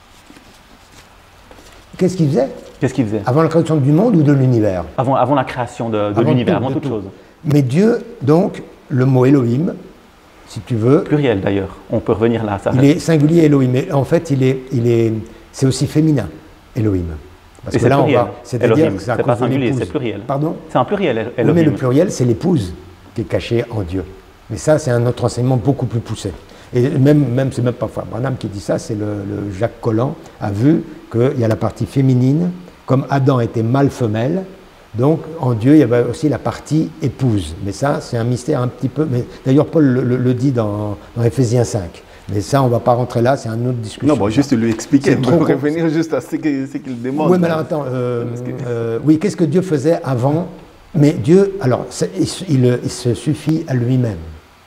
Qu'est-ce qu'il faisait? Qu'est-ce qu'il faisait? Avant la création du monde ou de l'univers? Avant la création de l'univers, avant toute chose. Mais Dieu, donc, le mot Elohim, si tu veux… Pluriel d'ailleurs, on peut revenir là. Il est singulier Elohim, mais en fait c'est aussi féminin, Elohim. Parce que là, c'est-à-dire que c'est pas singulier, c'est pluriel. Pardon? C'est un pluriel, Elohim. Oui, mais le pluriel, c'est l'épouse qui est cachée en Dieu. Mais ça, c'est un autre enseignement beaucoup plus poussé. Et même c'est même pas Branham qui dit ça, c'est le Jacques Collin a vu qu'il y a la partie féminine, comme Adam était mâle-femelle, donc en Dieu, il y avait aussi la partie épouse. Mais ça, c'est un mystère un petit peu… D'ailleurs, Paul le dit dans Éphésiens 5. Mais ça, on ne va pas rentrer là, c'est une autre discussion. Non, bon, juste lui expliquer, pour revenir juste à ce qu'il demande. Oui, mais alors attends, oui, qu'est-ce que Dieu faisait avant? Mais Dieu, alors, il se suffit à lui-même.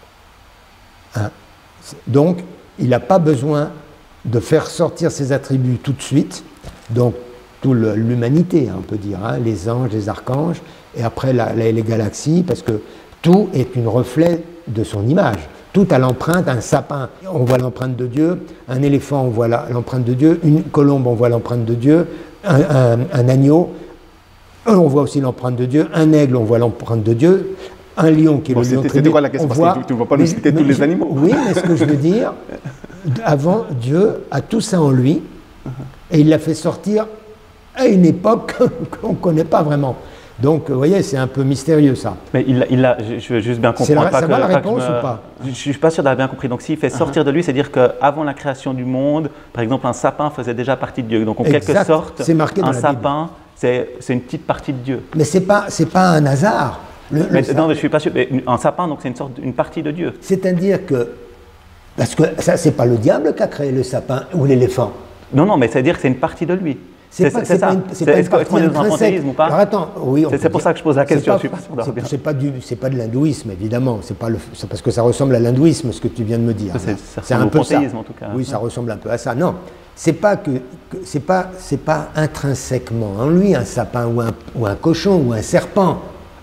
Hein? Donc, il n'a pas besoin de faire sortir ses attributs tout de suite, donc toute l'humanité, on peut dire, hein, les anges, les archanges, et après les galaxies, parce que tout est un reflet de son image. Tout a l'empreinte, un sapin, on voit l'empreinte de Dieu, un éléphant, on voit l'empreinte de Dieu, une colombe, on voit l'empreinte de Dieu, un agneau, on voit aussi l'empreinte de Dieu, un aigle, on voit l'empreinte de Dieu, un lion qui est le lion tribu. C'était quoi la question? Parce que tu ne vas pas nous citer tous les animaux. Oui, mais ce que je veux dire, avant, Dieu a tout ça en lui, et il l'a fait sortir à une époque qu'on ne connaît pas vraiment. Donc, vous voyez, c'est un peu mystérieux, ça. Mais je veux juste bien comprendre. Ça va la réponse ou pas? Je ne suis pas sûr d'avoir bien compris. Donc, s'il fait sortir de lui, c'est-à-dire qu'avant la création du monde, par exemple, un sapin faisait déjà partie de Dieu. Donc, en quelque sorte, un sapin, c'est une petite partie de Dieu. Mais ce n'est pas un hasard. Non, je ne suis pas sûr. Mais un sapin, donc, c'est une partie de Dieu. C'est-à-dire que… Parce que ça, ce n'est pas le diable qui a créé le sapin ou l'éléphant. Non, mais c'est-à-dire que c'est une partie de lui. C'est ça. Est-ce qu'on est dans un panthéisme ou pas? Alors attends, oui. C'est pour ça que je pose la question. C'est pas de l'hindouisme, évidemment. C'est parce que ça ressemble à l'hindouisme, ce que tu viens de me dire. C'est un peu ça. En tout cas. Oui, ça ressemble un peu à ça. Non, c'est pas intrinsèquement en lui un sapin ou un cochon ou un serpent.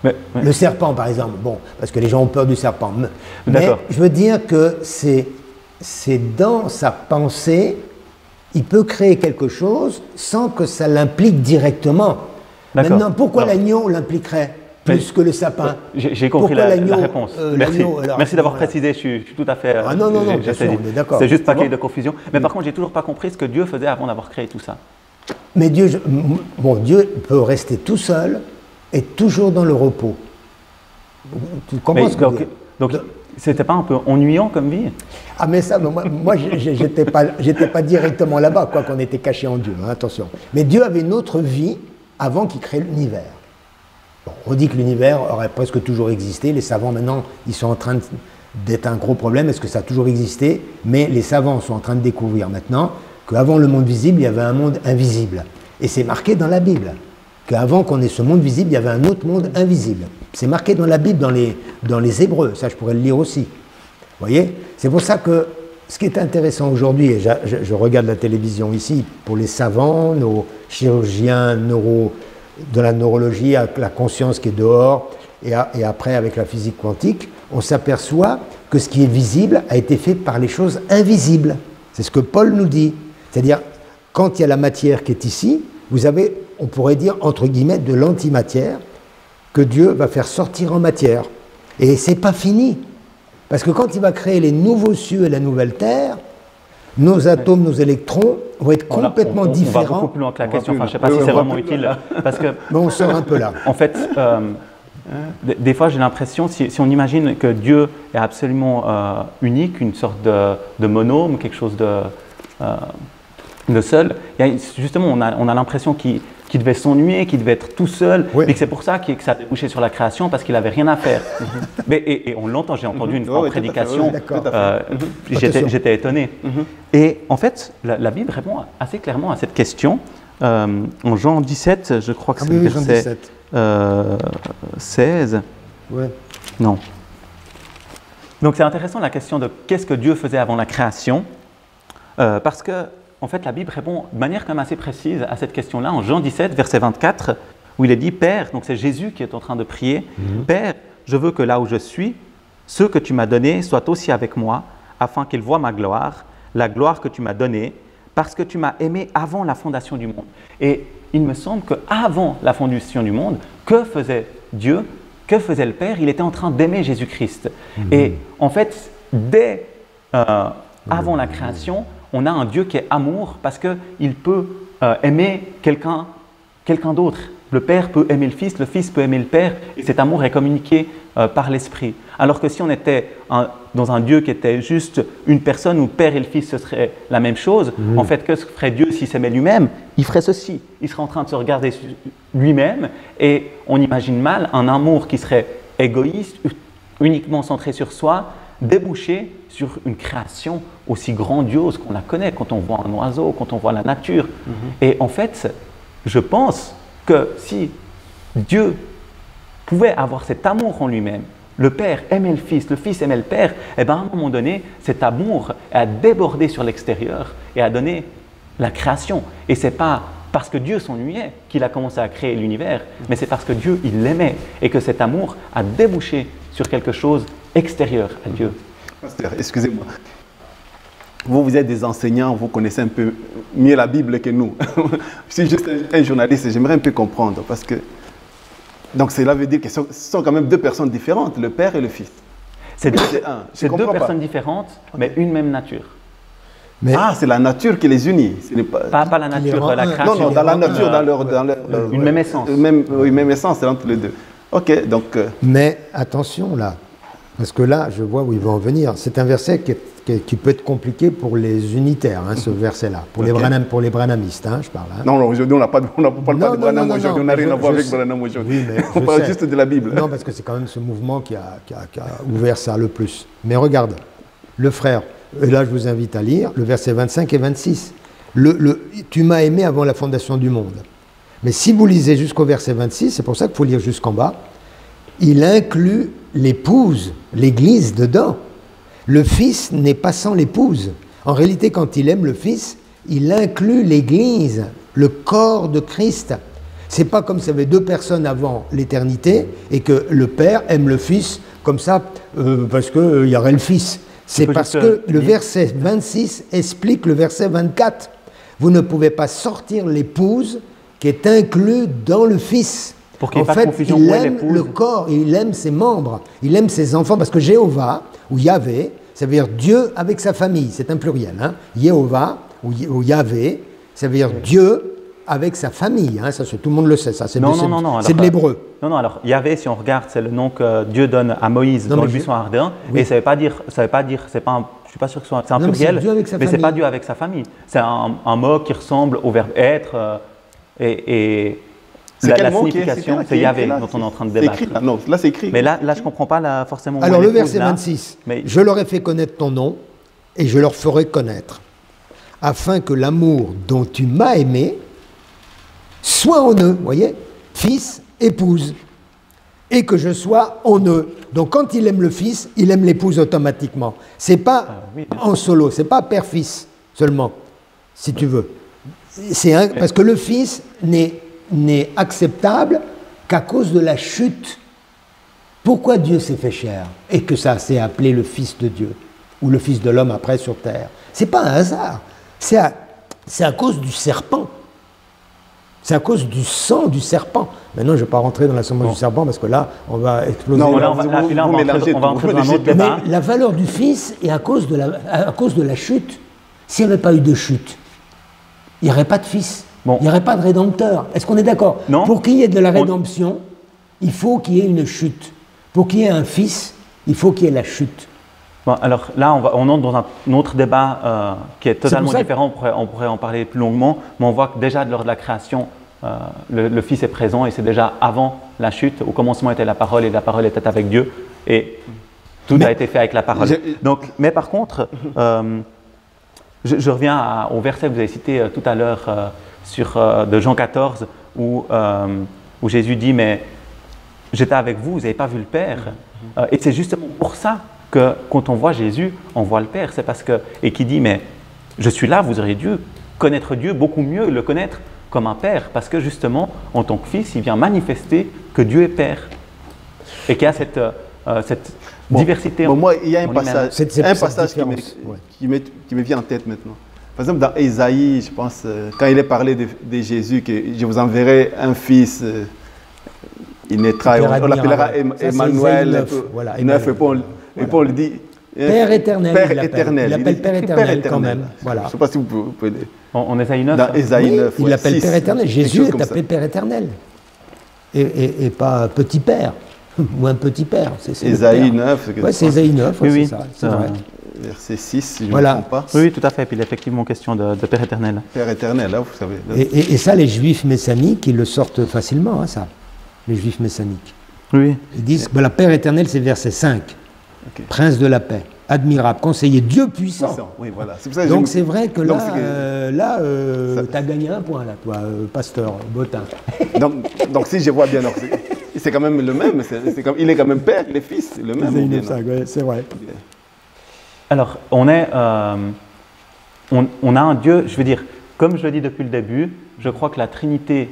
Le serpent, par exemple, bon, parce que les gens ont peur du serpent. Mais D'accord. je veux dire que c'est dans sa pensée, il peut créer quelque chose sans que ça l'implique directement. D'accord. Maintenant, pourquoi Alors, l'agneau l'impliquerait plus que le sapin? J'ai compris Pourquoi la l'agneau, réponse. Merci, l'agneau, alors, merci d'avoir voilà. précisé, je suis tout à fait... Ah non, bien j'essaie sûr, de- on est d'accord. C'est juste pas C'est qu'il y ait bon. de confusion. Mais par contre, j'ai toujours pas compris ce que Dieu faisait avant d'avoir créé tout ça. Mais Dieu, Dieu peut rester tout seul et toujours dans le repos. Tu comprends Mais ce que je veux dire? donc c'était pas un peu ennuyant comme vie? Ah mais ça, moi j'étais pas directement là-bas, quoi qu'on était caché en Dieu, hein, attention. Mais Dieu avait une autre vie avant qu'il crée l'univers. Bon, on dit que l'univers aurait presque toujours existé. Les savants maintenant, ils sont en train d'être un gros problème. Est-ce que ça a toujours existé? Mais les savants sont en train de découvrir maintenant qu'avant le monde visible, il y avait un monde invisible. Et c'est marqué dans la Bible qu'avant qu'on ait ce monde visible, il y avait un autre monde invisible. C'est marqué dans la Bible, dans les Hébreux. Ça, je pourrais le lire aussi. Vous voyez? C'est pour ça que ce qui est intéressant aujourd'hui, et je regarde la télévision ici, pour les savants, nos chirurgiens de la neurologie, avec la conscience qui est dehors, et après avec la physique quantique, on s'aperçoit que ce qui est visible a été fait par les choses invisibles. C'est ce que Paul nous dit. C'est-à-dire, quand il y a la matière qui est ici, vous avez, on pourrait dire, entre guillemets, de l'antimatière, que Dieu va faire sortir en matière. Et c'est pas fini. Parce que quand il va créer les nouveaux cieux et la nouvelle terre, nos atomes, nos électrons vont être complètement différents. On va beaucoup plus loin que la question. Enfin, je ne sais pas si c'est vraiment utile. Parce que, mais on sort un peu là. En fait, des fois, j'ai l'impression, si on imagine que Dieu est absolument unique, une sorte de monôme, quelque chose de seul, justement, on a l'impression qu'il devait s'ennuyer, qu'il devait être tout seul, Oui. et que c'est pour ça que ça a débouché sur la création, parce qu'il n'avait rien à faire. Et on l'entend, j'ai entendu une fois en Oui, tout à fait, prédication, oui, d'accord. j'étais étonné. Et en fait, la Bible répond assez clairement à cette question. En Jean 17, je crois que c'est le oui, Jean verset 16. Ouais. Non. Donc c'est intéressant la question de qu'est-ce que Dieu faisait avant la création, parce que en fait la Bible répond de manière quand même assez précise à cette question-là en Jean 17, verset 24, où il est dit « Père », donc c'est Jésus qui est en train de prier, « Père, je veux que là où je suis, ceux que tu m'as donnés soient aussi avec moi, afin qu'ils voient ma gloire, la gloire que tu m'as donnée, parce que tu m'as aimé avant la fondation du monde. » Et il me semble qu'avant la fondation du monde, que faisait Dieu? Que faisait le Père? Il était en train d'aimer Jésus-Christ. Et en fait, dès avant la création, on a un Dieu qui est amour parce qu'il peut aimer quelqu'un d'autre. Le Père peut aimer le Fils peut aimer le Père, et cet amour est communiqué par l'Esprit. Alors que si on était dans un Dieu qui était juste une personne où le Père et le Fils, ce serait la même chose, en fait, que ferait Dieu s'il s'aimait lui-même? Il ferait ceci. Il serait en train de se regarder lui-même, et on imagine mal un amour qui serait égoïste, uniquement centré sur soi, déboucher sur une création aussi grandiose qu'on la connaît quand on voit un oiseau, quand on voit la nature. Et en fait, je pense que si Dieu pouvait avoir cet amour en lui-même, le Père aimait le Fils aimait le Père, et bien à un moment donné, cet amour a débordé sur l'extérieur et a donné la création. Et ce n'est pas parce que Dieu s'ennuyait qu'il a commencé à créer l'univers, mais c'est parce que Dieu, il l'aimait et que cet amour a débouché sur quelque chose extérieur à Dieu. Pasteur, excusez-moi. Vous êtes des enseignants, vous connaissez un peu mieux la Bible que nous. Je suis juste un journaliste, j'aimerais un peu comprendre parce que... Donc cela veut dire que ce sont quand même deux personnes différentes, le Père et le Fils. C'est Je deux comprends pas. personnes différentes, mais une même nature. Mais Ah, c'est la nature qui les unit. Ce n'est pas... Pas la nature, rend la un. création. Non, non, dans la nature, dans leur Une même essence. Oui, même essence, c'est entre les deux. Ok, donc... Mais attention là, parce que là, je vois où ils vont en venir. C'est un verset qui peut être compliqué pour les unitaires, hein, ce verset-là. Pour les branhamistes, hein, je parle. Hein. Non, aujourd'hui, on ne parle pas Non, de Branham non, aujourd'hui, on n'a rien à voir avec Branham aujourd'hui. Oui, mais On je parle sais. juste de la Bible. Non, parce que c'est quand même ce mouvement qui a ouvert ça le plus. Mais regarde, le frère, et là je vous invite à lire le verset 25 et 26. Tu m'as aimé avant la fondation du monde. Mais si vous lisez jusqu'au verset 26, c'est pour ça qu'il faut lire jusqu'en bas, il inclut l'épouse, l'Église dedans. Le Fils n'est pas sans l'épouse. En réalité, quand il aime le Fils, il inclut l'Église, le corps de Christ. C'est pas comme s'il y avait deux personnes avant l'éternité et que le Père aime le Fils comme ça parce qu'il y aurait le Fils. C'est parce que le verset 26 explique le verset 24. Vous ne pouvez pas sortir l'épouse qui est inclus dans le Fils. Pour qu'il n'y ait En pas de fait, confusion, il où est aime l'épouse? le corps, il aime ses membres, il aime ses enfants, parce que Jéhovah, ou Yahvé, ça veut dire Dieu avec sa famille, c'est un pluriel. Hein. Jéhovah, ou Yahvé, ça veut dire Dieu avec sa famille. Hein. Ça, tout le monde le sait, ça, c'est de l'hébreu. Non, alors Yahvé, si on regarde, c'est le nom que Dieu donne à Moïse dans le buisson ardent, oui. Et ça ne veut pas dire, c'est pas un, je suis pas sûr que c'est un pluriel, mais c'est pas Dieu avec sa famille. C'est un mot qui ressemble au verbe être et la signification, c'est Yahvé dont on est en train de débattre. Écrit, là. Non, là c'est écrit. Mais là je ne comprends pas forcément. Alors le verset 26, je leur ai fait connaître ton nom et je leur ferai connaître, afin que l'amour dont tu m'as aimé soit en eux, voyez, fils, épouse, et que je sois en eux. Donc quand il aime le fils, il aime l'épouse automatiquement. C'est pas en solo, c'est pas père-fils seulement, si tu veux. Parce que le fils n'est acceptable qu'à cause de la chute. Pourquoi Dieu s'est fait chair et que ça s'est appelé le Fils de Dieu ou le Fils de l'homme après sur terre? C'est pas un hasard, c'est à cause du serpent. C'est à cause du sang du serpent. Maintenant, je ne vais pas rentrer dans la semence du serpent parce que là, on va exploser. Non, là, on va entrer dans un autre débat. Mais la valeur du Fils est à cause de la chute. S'il n'y avait pas eu de chute, il n'y aurait pas de Fils. Il n'y aurait pas de Rédempteur. Est-ce qu'on est d'accord? Pour qu'il y ait de la rédemption, il faut qu'il y ait une chute. Pour qu'il y ait un Fils, il faut qu'il y ait la chute. Bon, alors là, on entre dans un autre débat qui est totalement différent. On pourrait en parler plus longuement, mais on voit que déjà lors de la création, le Fils est présent et c'est déjà avant la chute. Au commencement était la parole et la parole était avec Dieu et tout a été fait avec la parole. Mais par contre, je reviens au verset que vous avez cité tout à l'heure de Jean 14 où Jésus dit « mais j'étais avec vous, vous n'avez pas vu le Père ». Et c'est justement pour ça que quand on voit Jésus, on voit le Père. C'est parce que, et qui dit, mais je suis là, vous auriez dû connaître Dieu beaucoup mieux, le connaître comme un Père. Parce que justement, en tant que Fils, il vient manifester que Dieu est Père. Et qu'il y a cette diversité. Moi, il y a un passage qui me vient en tête maintenant. Par exemple, dans Ésaïe, je pense, quand il est parlé de Jésus, que je vous enverrai un Fils, il naîtra, on l'appellera Emmanuel, et Paul dit Père éternel. Père éternel. Il l'appelle Père éternel quand même. Voilà. Je ne sais pas si vous pouvez. En Ésaïe 9. Dans Ésaïe 9. Il l'appelle Père éternel. Jésus est appelé Père éternel. Et pas petit père. Ou un petit père. Ésaïe 9. Oui, c'est Ésaïe 9. Oui, c'est vrai. Verset 6, si je ne me trompe pas. Oui, tout à fait. Puis il est effectivement question de Père éternel. Père éternel, là, vous savez. Là. Et ça, les Juifs messianiques, ils le sortent facilement, hein, ça. Les Juifs messianiques. Oui. Ils disent que la Père éternel, c'est verset 5. Okay. Prince de la paix, admirable, conseiller, Dieu puissant. Oui, voilà. Pour ça donc c'est vrai que là, tu as gagné un point, là, toi, pasteur Bottin. donc si je vois bien, c'est quand même le même. Il est quand même Père, il est Fils, le même. C'est vrai. Alors, on a un Dieu, je veux dire, comme je le dis depuis le début, je crois que la Trinité,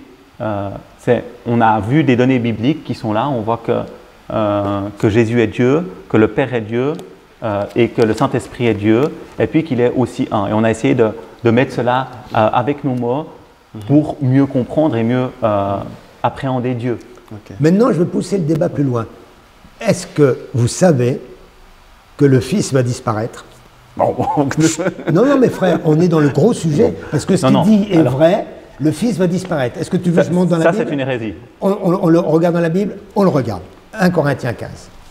on a vu des données bibliques qui sont là, on voit que Jésus est Dieu, que le Père est Dieu et que le Saint-Esprit est Dieu, et puis qu'il est aussi un. Et on a essayé de mettre cela avec nos mots pour mieux comprendre et mieux appréhender Dieu. Okay. Maintenant, je vais pousser le débat plus loin. Est-ce que vous savez que le Fils va disparaître? Non, mais frère, on est dans le gros sujet, parce que ce qu'il dit est vrai, le Fils va disparaître. Est-ce que tu veux que je monte dans la Bible? Ça, c'est une hérésie. On le regarde dans la Bible? On le regarde. 1 Corinthiens 15.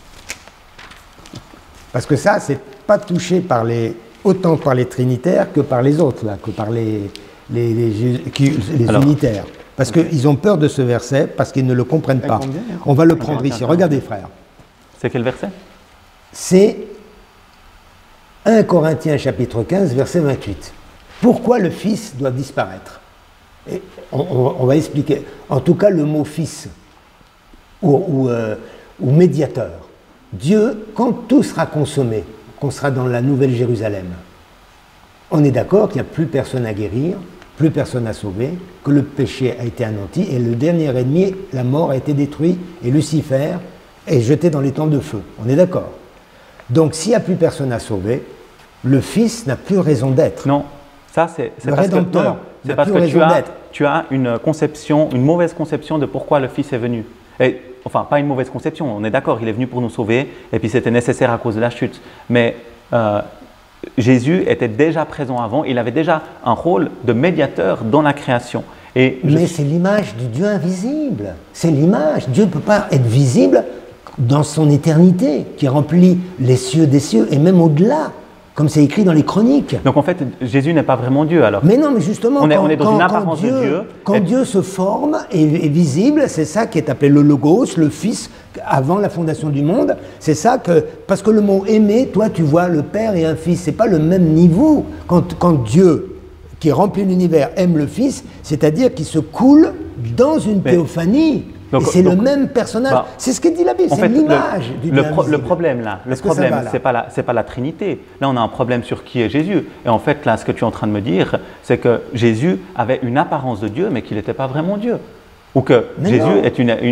Parce que ça, c'est pas touché autant par les trinitaires que par les autres, là, que par les unitaires. Parce qu'ils ont peur de ce verset, parce qu'ils ne le comprennent pas. On va le prendre ici. Regardez, frère. C'est quel verset? C'est 1 Corinthiens chapitre 15, verset 28. Pourquoi le Fils doit disparaître? Et on va expliquer. En tout cas, le mot Fils ou médiateur. Dieu, quand tout sera consommé, qu'on sera dans la Nouvelle Jérusalem, on est d'accord qu'il n'y a plus personne à guérir, plus personne n'a sauvé, que le péché a été anéanti, et le dernier ennemi, la mort, a été détruit, et Lucifer est jeté dans les temps de feu. On est d'accord? Donc s'il n'y a plus personne à sauver, le Fils n'a plus raison d'être. Non, ça c'est Le parce que, Rédempteur non, c'est n'a parce plus que raison d'être. tu as une conception, une mauvaise conception de pourquoi le Fils est venu. Et, enfin, pas une mauvaise conception, on est d'accord, il est venu pour nous sauver, et puis c'était nécessaire à cause de la chute. Mais Jésus était déjà présent avant, il avait déjà un rôle de médiateur dans la création. Mais c'est l'image du Dieu invisible. C'est l'image. Dieu ne peut pas être visible dans son éternité, qui remplit les cieux des cieux, et même au-delà, comme c'est écrit dans les chroniques. Donc en fait, Jésus n'est pas vraiment Dieu alors. Mais non, mais justement, on est dans une apparence de Dieu. Quand Dieu se forme et est visible, c'est ça qui est appelé le Logos, le Fils, avant la fondation du monde. C'est ça que, parce que le mot aimer, toi tu vois le Père et un Fils, c'est pas le même niveau. Quand Dieu, qui remplit l'univers, aime le Fils, c'est-à-dire qu'il se coule dans une théophanie. Donc, et c'est le même personnage. Bah, c'est ce que dit la Bible, c'est l'image du Dieu invisible. Le problème là, c'est pas la Trinité. Là, on a un problème sur qui est Jésus. Et en fait, là, ce que tu es en train de me dire, c'est que Jésus avait une apparence de Dieu, mais qu'il n'était pas vraiment Dieu. Ou que mais Jésus non.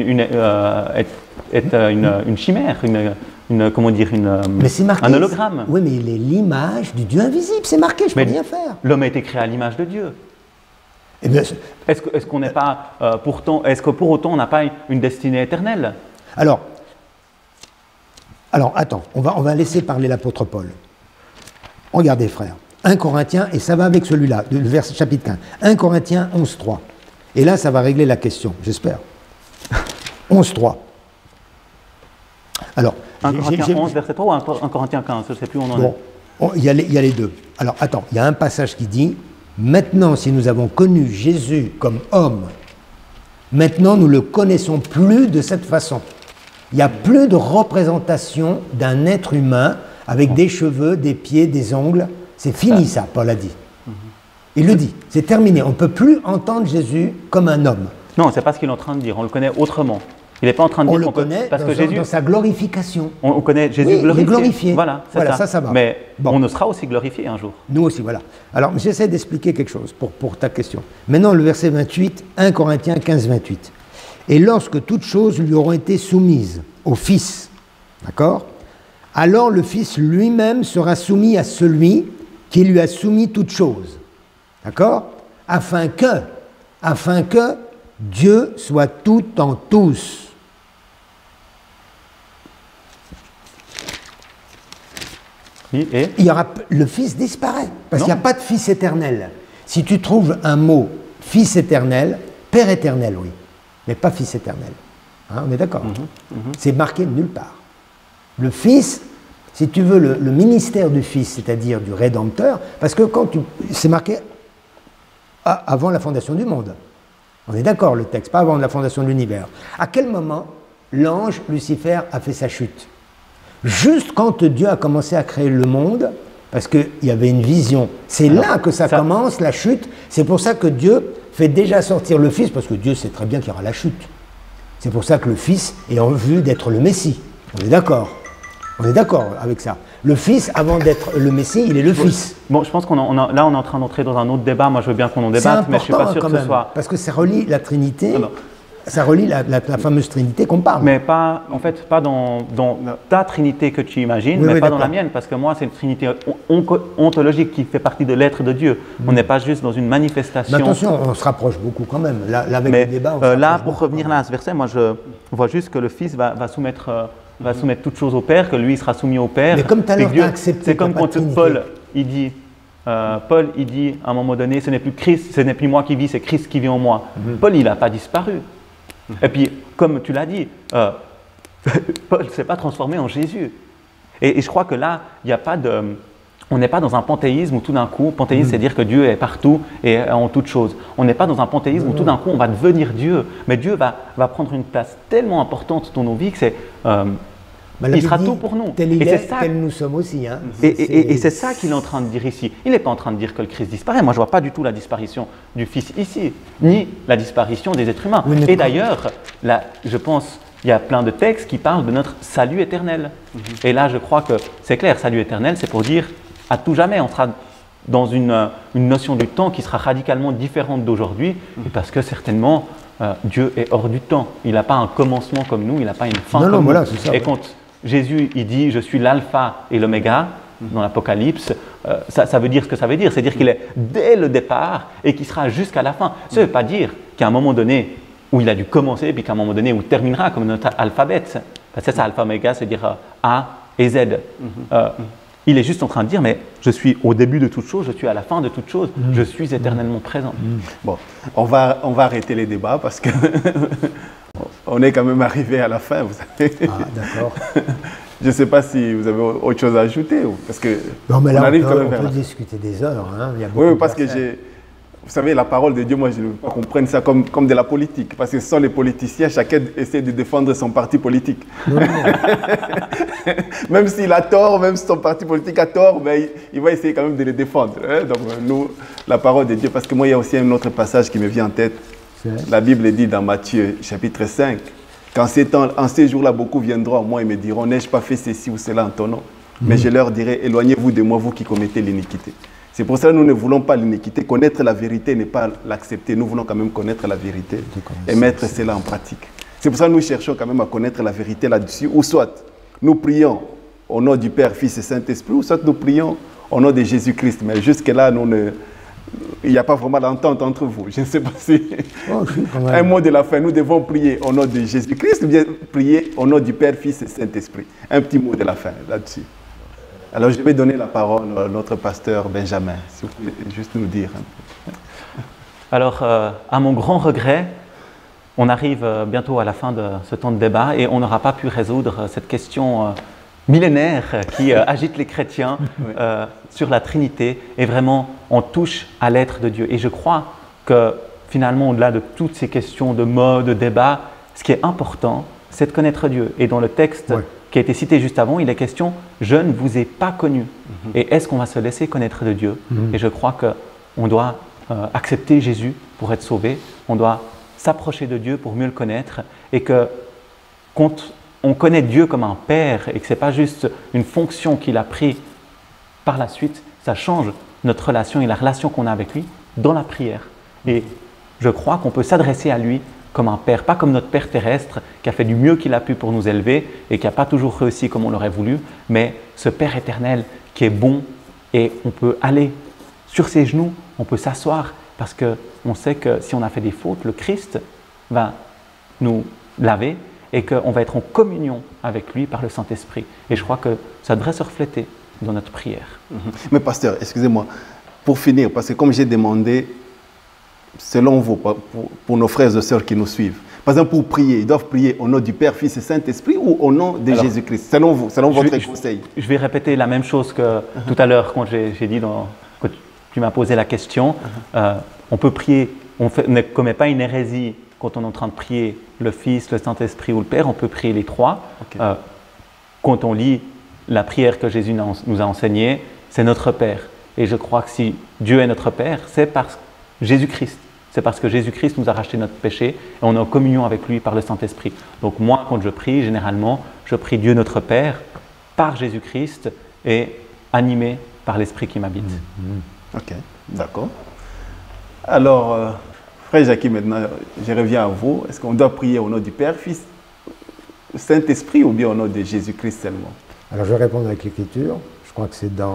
est une chimère, comment dire, mais c'est marqué, un hologramme. Oui, mais il est l'image du Dieu invisible. C'est marqué, je ne peux rien faire. L'homme a été créé à l'image de Dieu. Eh bien, est-ce qu'on n'est pas pourtant, est-ce que pour autant on n'a pas une destinée éternelle? Alors attends, on va laisser parler l'apôtre Paul. Regardez frères, 1 Corinthiens, et ça va avec celui-là, le verset chapitre 15, 1 Corinthiens 11.3. Et là ça va régler la question, j'espère. 11.3. Alors, 1 Corinthiens 11, verset 3 ou 1 Corinthiens 15, je ne sais plus où on en est. Il y a les deux. Alors attends, il y a un passage qui dit: maintenant, si nous avons connu Jésus comme homme, maintenant nous ne le connaissons plus de cette façon. Il n'y a plus de représentation d'un être humain avec des cheveux, des pieds, des ongles. C'est fini ça, Paul a dit. Il le dit, c'est terminé. On ne peut plus entendre Jésus comme un homme. Non, ce n'est pas ce qu'il est en train de dire, on le connaît autrement. Il n'est pas en train de dire qu'on peut... Parce que Jésus, dans sa glorification. On connaît Jésus glorifié. glorifié. Voilà, ça va. Mais on ne sera aussi glorifié un jour. Nous aussi, voilà. Alors, j'essaie d'expliquer quelque chose pour ta question. Maintenant, le verset 28, 1 Corinthiens 15, 28. Et lorsque toutes choses lui auront été soumises au Fils, d'accord? Alors le Fils lui-même sera soumis à celui qui lui a soumis toutes choses, d'accord? Afin que Dieu soit tout en tous. Et le Fils disparaît, parce qu'il n'y a pas de Fils éternel. Si tu trouves un mot Fils éternel, Père éternel, oui, mais pas Fils éternel. Hein, on est d'accord? C'est marqué nulle part. Le Fils, si tu veux, le ministère du Fils, c'est-à-dire du Rédempteur, parce que c'est marqué avant la fondation du monde. On est d'accord, le texte, pas avant la fondation de l'univers. À quel moment l'ange Lucifer a fait sa chute? Juste quand Dieu a commencé à créer le monde, parce qu'il y avait une vision. C'est là que ça commence, la chute. C'est pour ça que Dieu fait déjà sortir le Fils, parce que Dieu sait très bien qu'il y aura la chute. C'est pour ça que le Fils est en vue d'être le Messie. On est d'accord. On est d'accord avec ça. Le Fils, avant d'être le Messie, il est le Fils. Bon, je pense là, on est en train d'entrer dans un autre débat. Moi, je veux bien qu'on en débatte, mais je ne suis pas sûr que ce soit... Parce que ça relie la Trinité... Ça relie la fameuse Trinité qu'on parle. Mais pas, en fait, pas dans ta Trinité que tu imagines, mais pas dans la mienne, parce que moi, c'est une Trinité ontologique qui fait partie de l'être de Dieu. On n'est pas juste dans une manifestation. Mais attention, on se rapproche beaucoup quand même. Là avec le débat, on se là, pour revenir là à ce verset, moi, je vois juste que le Fils va soumettre toutes choses au Père, que lui sera soumis au Père. Mais comme tu as accepté. C'est comme quand Paul, il dit à un moment donné, ce n'est plus Christ, ce n'est plus moi qui vis, c'est Christ qui vit en moi. Paul, il n'a pas disparu. Et puis, comme tu l'as dit, Paul ne s'est pas transformé en Jésus. Et je crois que là, il n'y a pas de... On n'est pas dans un panthéisme où tout d'un coup, panthéisme, c'est dire que Dieu est partout et en toutes choses. On n'est pas dans un panthéisme où tout d'un coup, on va devenir Dieu. Mais Dieu va prendre une place tellement importante dans nos vies que c'est... il sera tout pour nous. Et c'est ça. Tel nous sommes aussi. Hein. Et c'est ça qu'il est en train de dire ici. Il n'est pas en train de dire que le Christ disparaît. Moi, je ne vois pas du tout la disparition du Fils ici, ni la disparition des êtres humains. Et d'ailleurs, là, je pense, il y a plein de textes qui parlent de notre salut éternel. Et là, je crois que c'est clair, salut éternel, c'est pour dire à tout jamais, on sera dans une notion du temps qui sera radicalement différente d'aujourd'hui, et parce que certainement Dieu est hors du temps. Il n'a pas un commencement comme nous, il n'a pas une fin comme nous. Voilà, c'est ça, et quand Jésus il dit « je suis l'alpha et l'oméga », dans l'Apocalypse, ça veut dire ce que ça veut dire. C'est-à-dire qu'il est dès le départ et qu'il sera jusqu'à la fin. Ça ne veut pas dire qu'à un moment donné où il a dû commencer et puis qu'à un moment donné où il terminera comme notre alphabet. C'est ça, alpha, oméga, c'est dire A et Z. Il est juste en train de dire, mais je suis au début de toute chose, je suis à la fin de toute chose, je suis éternellement présent. Bon, on va arrêter les débats parce que on est quand même arrivé à la fin, vous savez. Ah, d'accord. Je ne sais pas si vous avez autre chose à ajouter, parce que non, mais là, on arrive quand même on vers peut la... discuter des heures. Hein. Il y a Oui, beaucoup parce que vous savez, la parole de Dieu, moi, je ne veux pas qu'on prenne ça comme de la politique, parce que ce sont les politiciens, chacun essaie de défendre son parti politique. Non. Même s'il a tort, même si son parti politique a tort, ben, il va essayer quand même de les défendre. Hein? Donc, nous, la parole de Dieu, parce que moi, il y a aussi un autre passage qui me vient en tête. La Bible dit dans Matthieu, chapitre 5, qu'en ces jours-là, beaucoup viendront à moi et me diront, n'ai-je pas fait ceci ou cela en ton nom? Mais je leur dirai, éloignez-vous de moi, vous qui commettez l'iniquité. C'est pour ça que nous ne voulons pas l'iniquité. Connaître la vérité n'est pas l'accepter. Nous voulons quand même connaître la vérité et mettre cela en pratique. C'est pour ça que nous cherchons quand même à connaître la vérité là-dessus. Ou soit nous prions au nom du Père, Fils et Saint-Esprit, ou soit nous prions au nom de Jésus-Christ. Mais jusque-là, il n'y a pas vraiment d'entente entre vous. Je ne sais pas si... Un mot de la fin, nous devons prier au nom de Jésus-Christ ou bien prier au nom du Père, Fils et Saint-Esprit. Un petit mot de la fin là-dessus. Alors, je vais donner la parole à notre pasteur Benjamin, si vous pouvez juste nous dire. Alors, à mon grand regret, on arrive bientôt à la fin de ce temps de débat et on n'aura pas pu résoudre cette question millénaire qui agite les chrétiens sur la Trinité. Et vraiment, on touche à l'être de Dieu. Et je crois que finalement, au-delà de toutes ces questions de mode, de débat, ce qui est important, c'est de connaître Dieu. Et dans le texte qui a été cité juste avant, il est question « Je ne vous ai pas connu ». Et est-ce qu'on va se laisser connaître de Dieu? Et je crois qu'on doit accepter Jésus pour être sauvé. On doit s'approcher de Dieu pour mieux le connaître. Et que quand on connaît Dieu comme un Père et que ce n'est pas juste une fonction qu'il a prise par la suite, ça change notre relation et la relation qu'on a avec lui dans la prière. Et je crois qu'on peut s'adresser à lui comme un Père, pas comme notre Père terrestre qui a fait du mieux qu'il a pu pour nous élever et qui n'a pas toujours réussi comme on l'aurait voulu, mais ce Père éternel qui est bon et on peut aller sur ses genoux, on peut s'asseoir parce qu'on sait que si on a fait des fautes, le Christ va nous laver et qu'on va être en communion avec lui par le Saint-Esprit. Et je crois que ça devrait se refléter dans notre prière. Mais pasteur, excusez-moi, pour finir, parce que comme j'ai demandé, selon vous, pour nos frères et sœurs qui nous suivent, par exemple, pour prier, ils doivent prier au nom du Père, Fils et Saint-Esprit ou au nom de Jésus-Christ, selon vous, selon votre conseil? Je vais répéter la même chose que tout à l'heure quand j'ai dit, quand tu m'as posé la question. On peut prier, on ne commet pas une hérésie quand on est en train de prier le Fils, le Saint-Esprit ou le Père, on peut prier les trois. Quand on lit la prière que Jésus nous a enseignée, c'est notre Père. Et je crois que si Dieu est notre Père, c'est parce Jésus-Christ. C'est parce que Jésus-Christ nous a racheté notre péché et on est en communion avec lui par le Saint-Esprit. Donc moi, quand je prie, généralement, je prie Dieu notre Père par Jésus-Christ et animé par l'Esprit qui m'habite. Ok, d'accord. Alors, frère Jackie, maintenant, je reviens à vous. Est-ce qu'on doit prier au nom du Père, Fils, Saint-Esprit ou bien au nom de Jésus-Christ seulement? Alors, je vais répondre avec l'Écriture. Je crois que c'est dans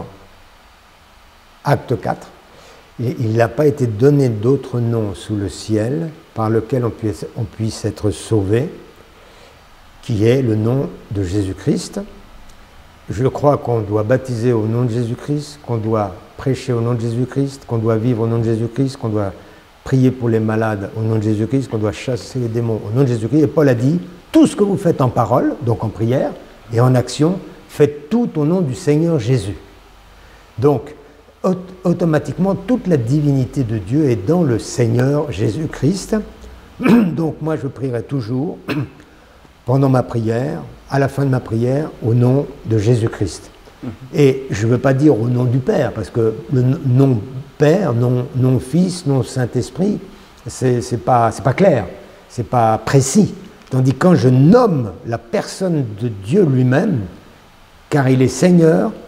Acte 4. Et il n'a pas été donné d'autre nom sous le ciel par lequel on puisse être sauvé, qui est le nom de Jésus-Christ. Je crois qu'on doit baptiser au nom de Jésus-Christ, qu'on doit prêcher au nom de Jésus-Christ, qu'on doit vivre au nom de Jésus-Christ, qu'on doit prier pour les malades au nom de Jésus-Christ, qu'on doit chasser les démons au nom de Jésus-Christ. Et Paul a dit, tout ce que vous faites en parole, donc en prière, et en action, faites tout au nom du Seigneur Jésus. Donc, automatiquement, toute la divinité de Dieu est dans le Seigneur Jésus-Christ. Donc moi, je prierai toujours, pendant ma prière, à la fin de ma prière, au nom de Jésus-Christ. Et je ne veux pas dire au nom du Père, parce que le nom Père, nom Fils, nom Saint-Esprit, c'est pas clair, c'est pas précis. Tandis que quand je nomme la personne de Dieu lui-même, car il est Seigneur,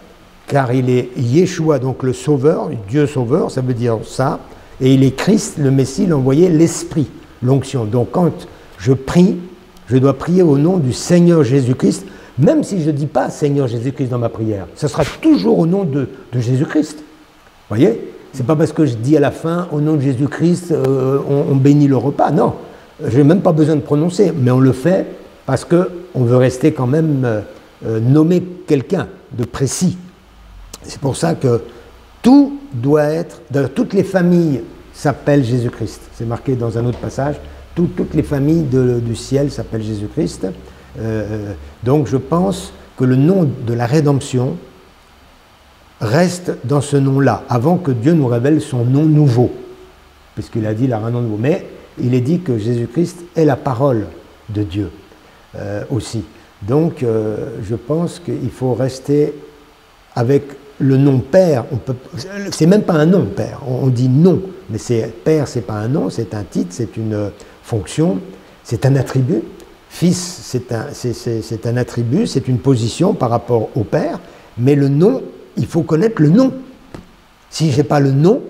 car il est Yeshua, donc le Sauveur, Dieu Sauveur, ça veut dire ça, et il est Christ, le Messie, l'envoyé, l'Esprit, l'onction. Donc quand je prie, je dois prier au nom du Seigneur Jésus-Christ, même si je ne dis pas Seigneur Jésus-Christ dans ma prière, ce sera toujours au nom de Jésus-Christ. Vous voyez? Ce n'est pas parce que je dis à la fin, au nom de Jésus-Christ, on bénit le repas. Non, je n'ai même pas besoin de prononcer, mais on le fait parce qu'on veut rester quand même nommer quelqu'un de précis. C'est pour ça que tout doit être, toutes les familles s'appellent Jésus-Christ. C'est marqué dans un autre passage, toutes les familles du ciel s'appellent Jésus-Christ. Donc je pense que le nom de la rédemption reste dans ce nom-là, avant que Dieu nous révèle son nom nouveau, puisqu'il a dit il a un nom nouveau. Mais il est dit que Jésus-Christ est la parole de Dieu aussi. Donc je pense qu'il faut rester avec le nom Père. C'est même pas un nom Père, on dit nom, mais Père, c'est pas un nom, c'est un titre, c'est une fonction, c'est un attribut. Fils, c'est un attribut, c'est une position par rapport au Père, mais le nom, il faut connaître le nom. Si je n'ai pas le nom,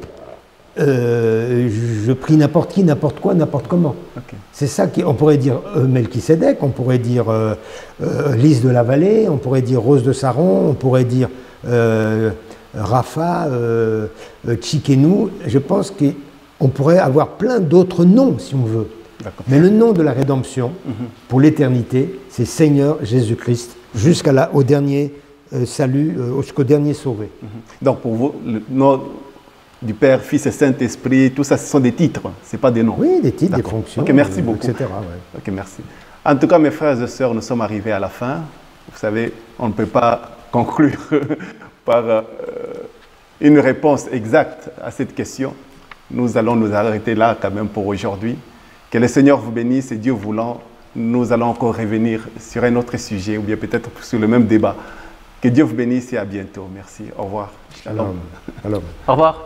je prie n'importe qui, n'importe quoi, n'importe comment. Okay. C'est ça on pourrait dire Melchisédek, on pourrait dire Lys de la Vallée, on pourrait dire Rose de Saron, on pourrait dire Rapha, Tchikenu. Je pense qu'on pourrait avoir plein d'autres noms si on veut. Mais le nom de la rédemption, pour l'éternité, c'est Seigneur Jésus-Christ, jusqu'au dernier salut, jusqu'au dernier sauvé. Donc pour vous, le nom du Père, Fils et Saint-Esprit, tout ça, ce sont des titres, ce n'est pas des noms. Oui, des titres, des fonctions, okay, merci beaucoup. etc. Ouais. Ok, merci. En tout cas, mes frères et sœurs, nous sommes arrivés à la fin. Vous savez, on ne peut pas conclure par une réponse exacte à cette question. Nous allons nous arrêter là quand même pour aujourd'hui. Que le Seigneur vous bénisse et Dieu voulant, nous allons encore revenir sur un autre sujet ou bien peut-être sur le même débat. Que Dieu vous bénisse et à bientôt. Merci. Au revoir. Shalom. Shalom. Au revoir.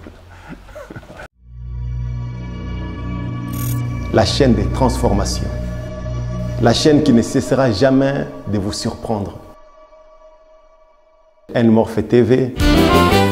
La chaîne des transformations. La chaîne qui ne cessera jamais de vous surprendre. N Morphe TV.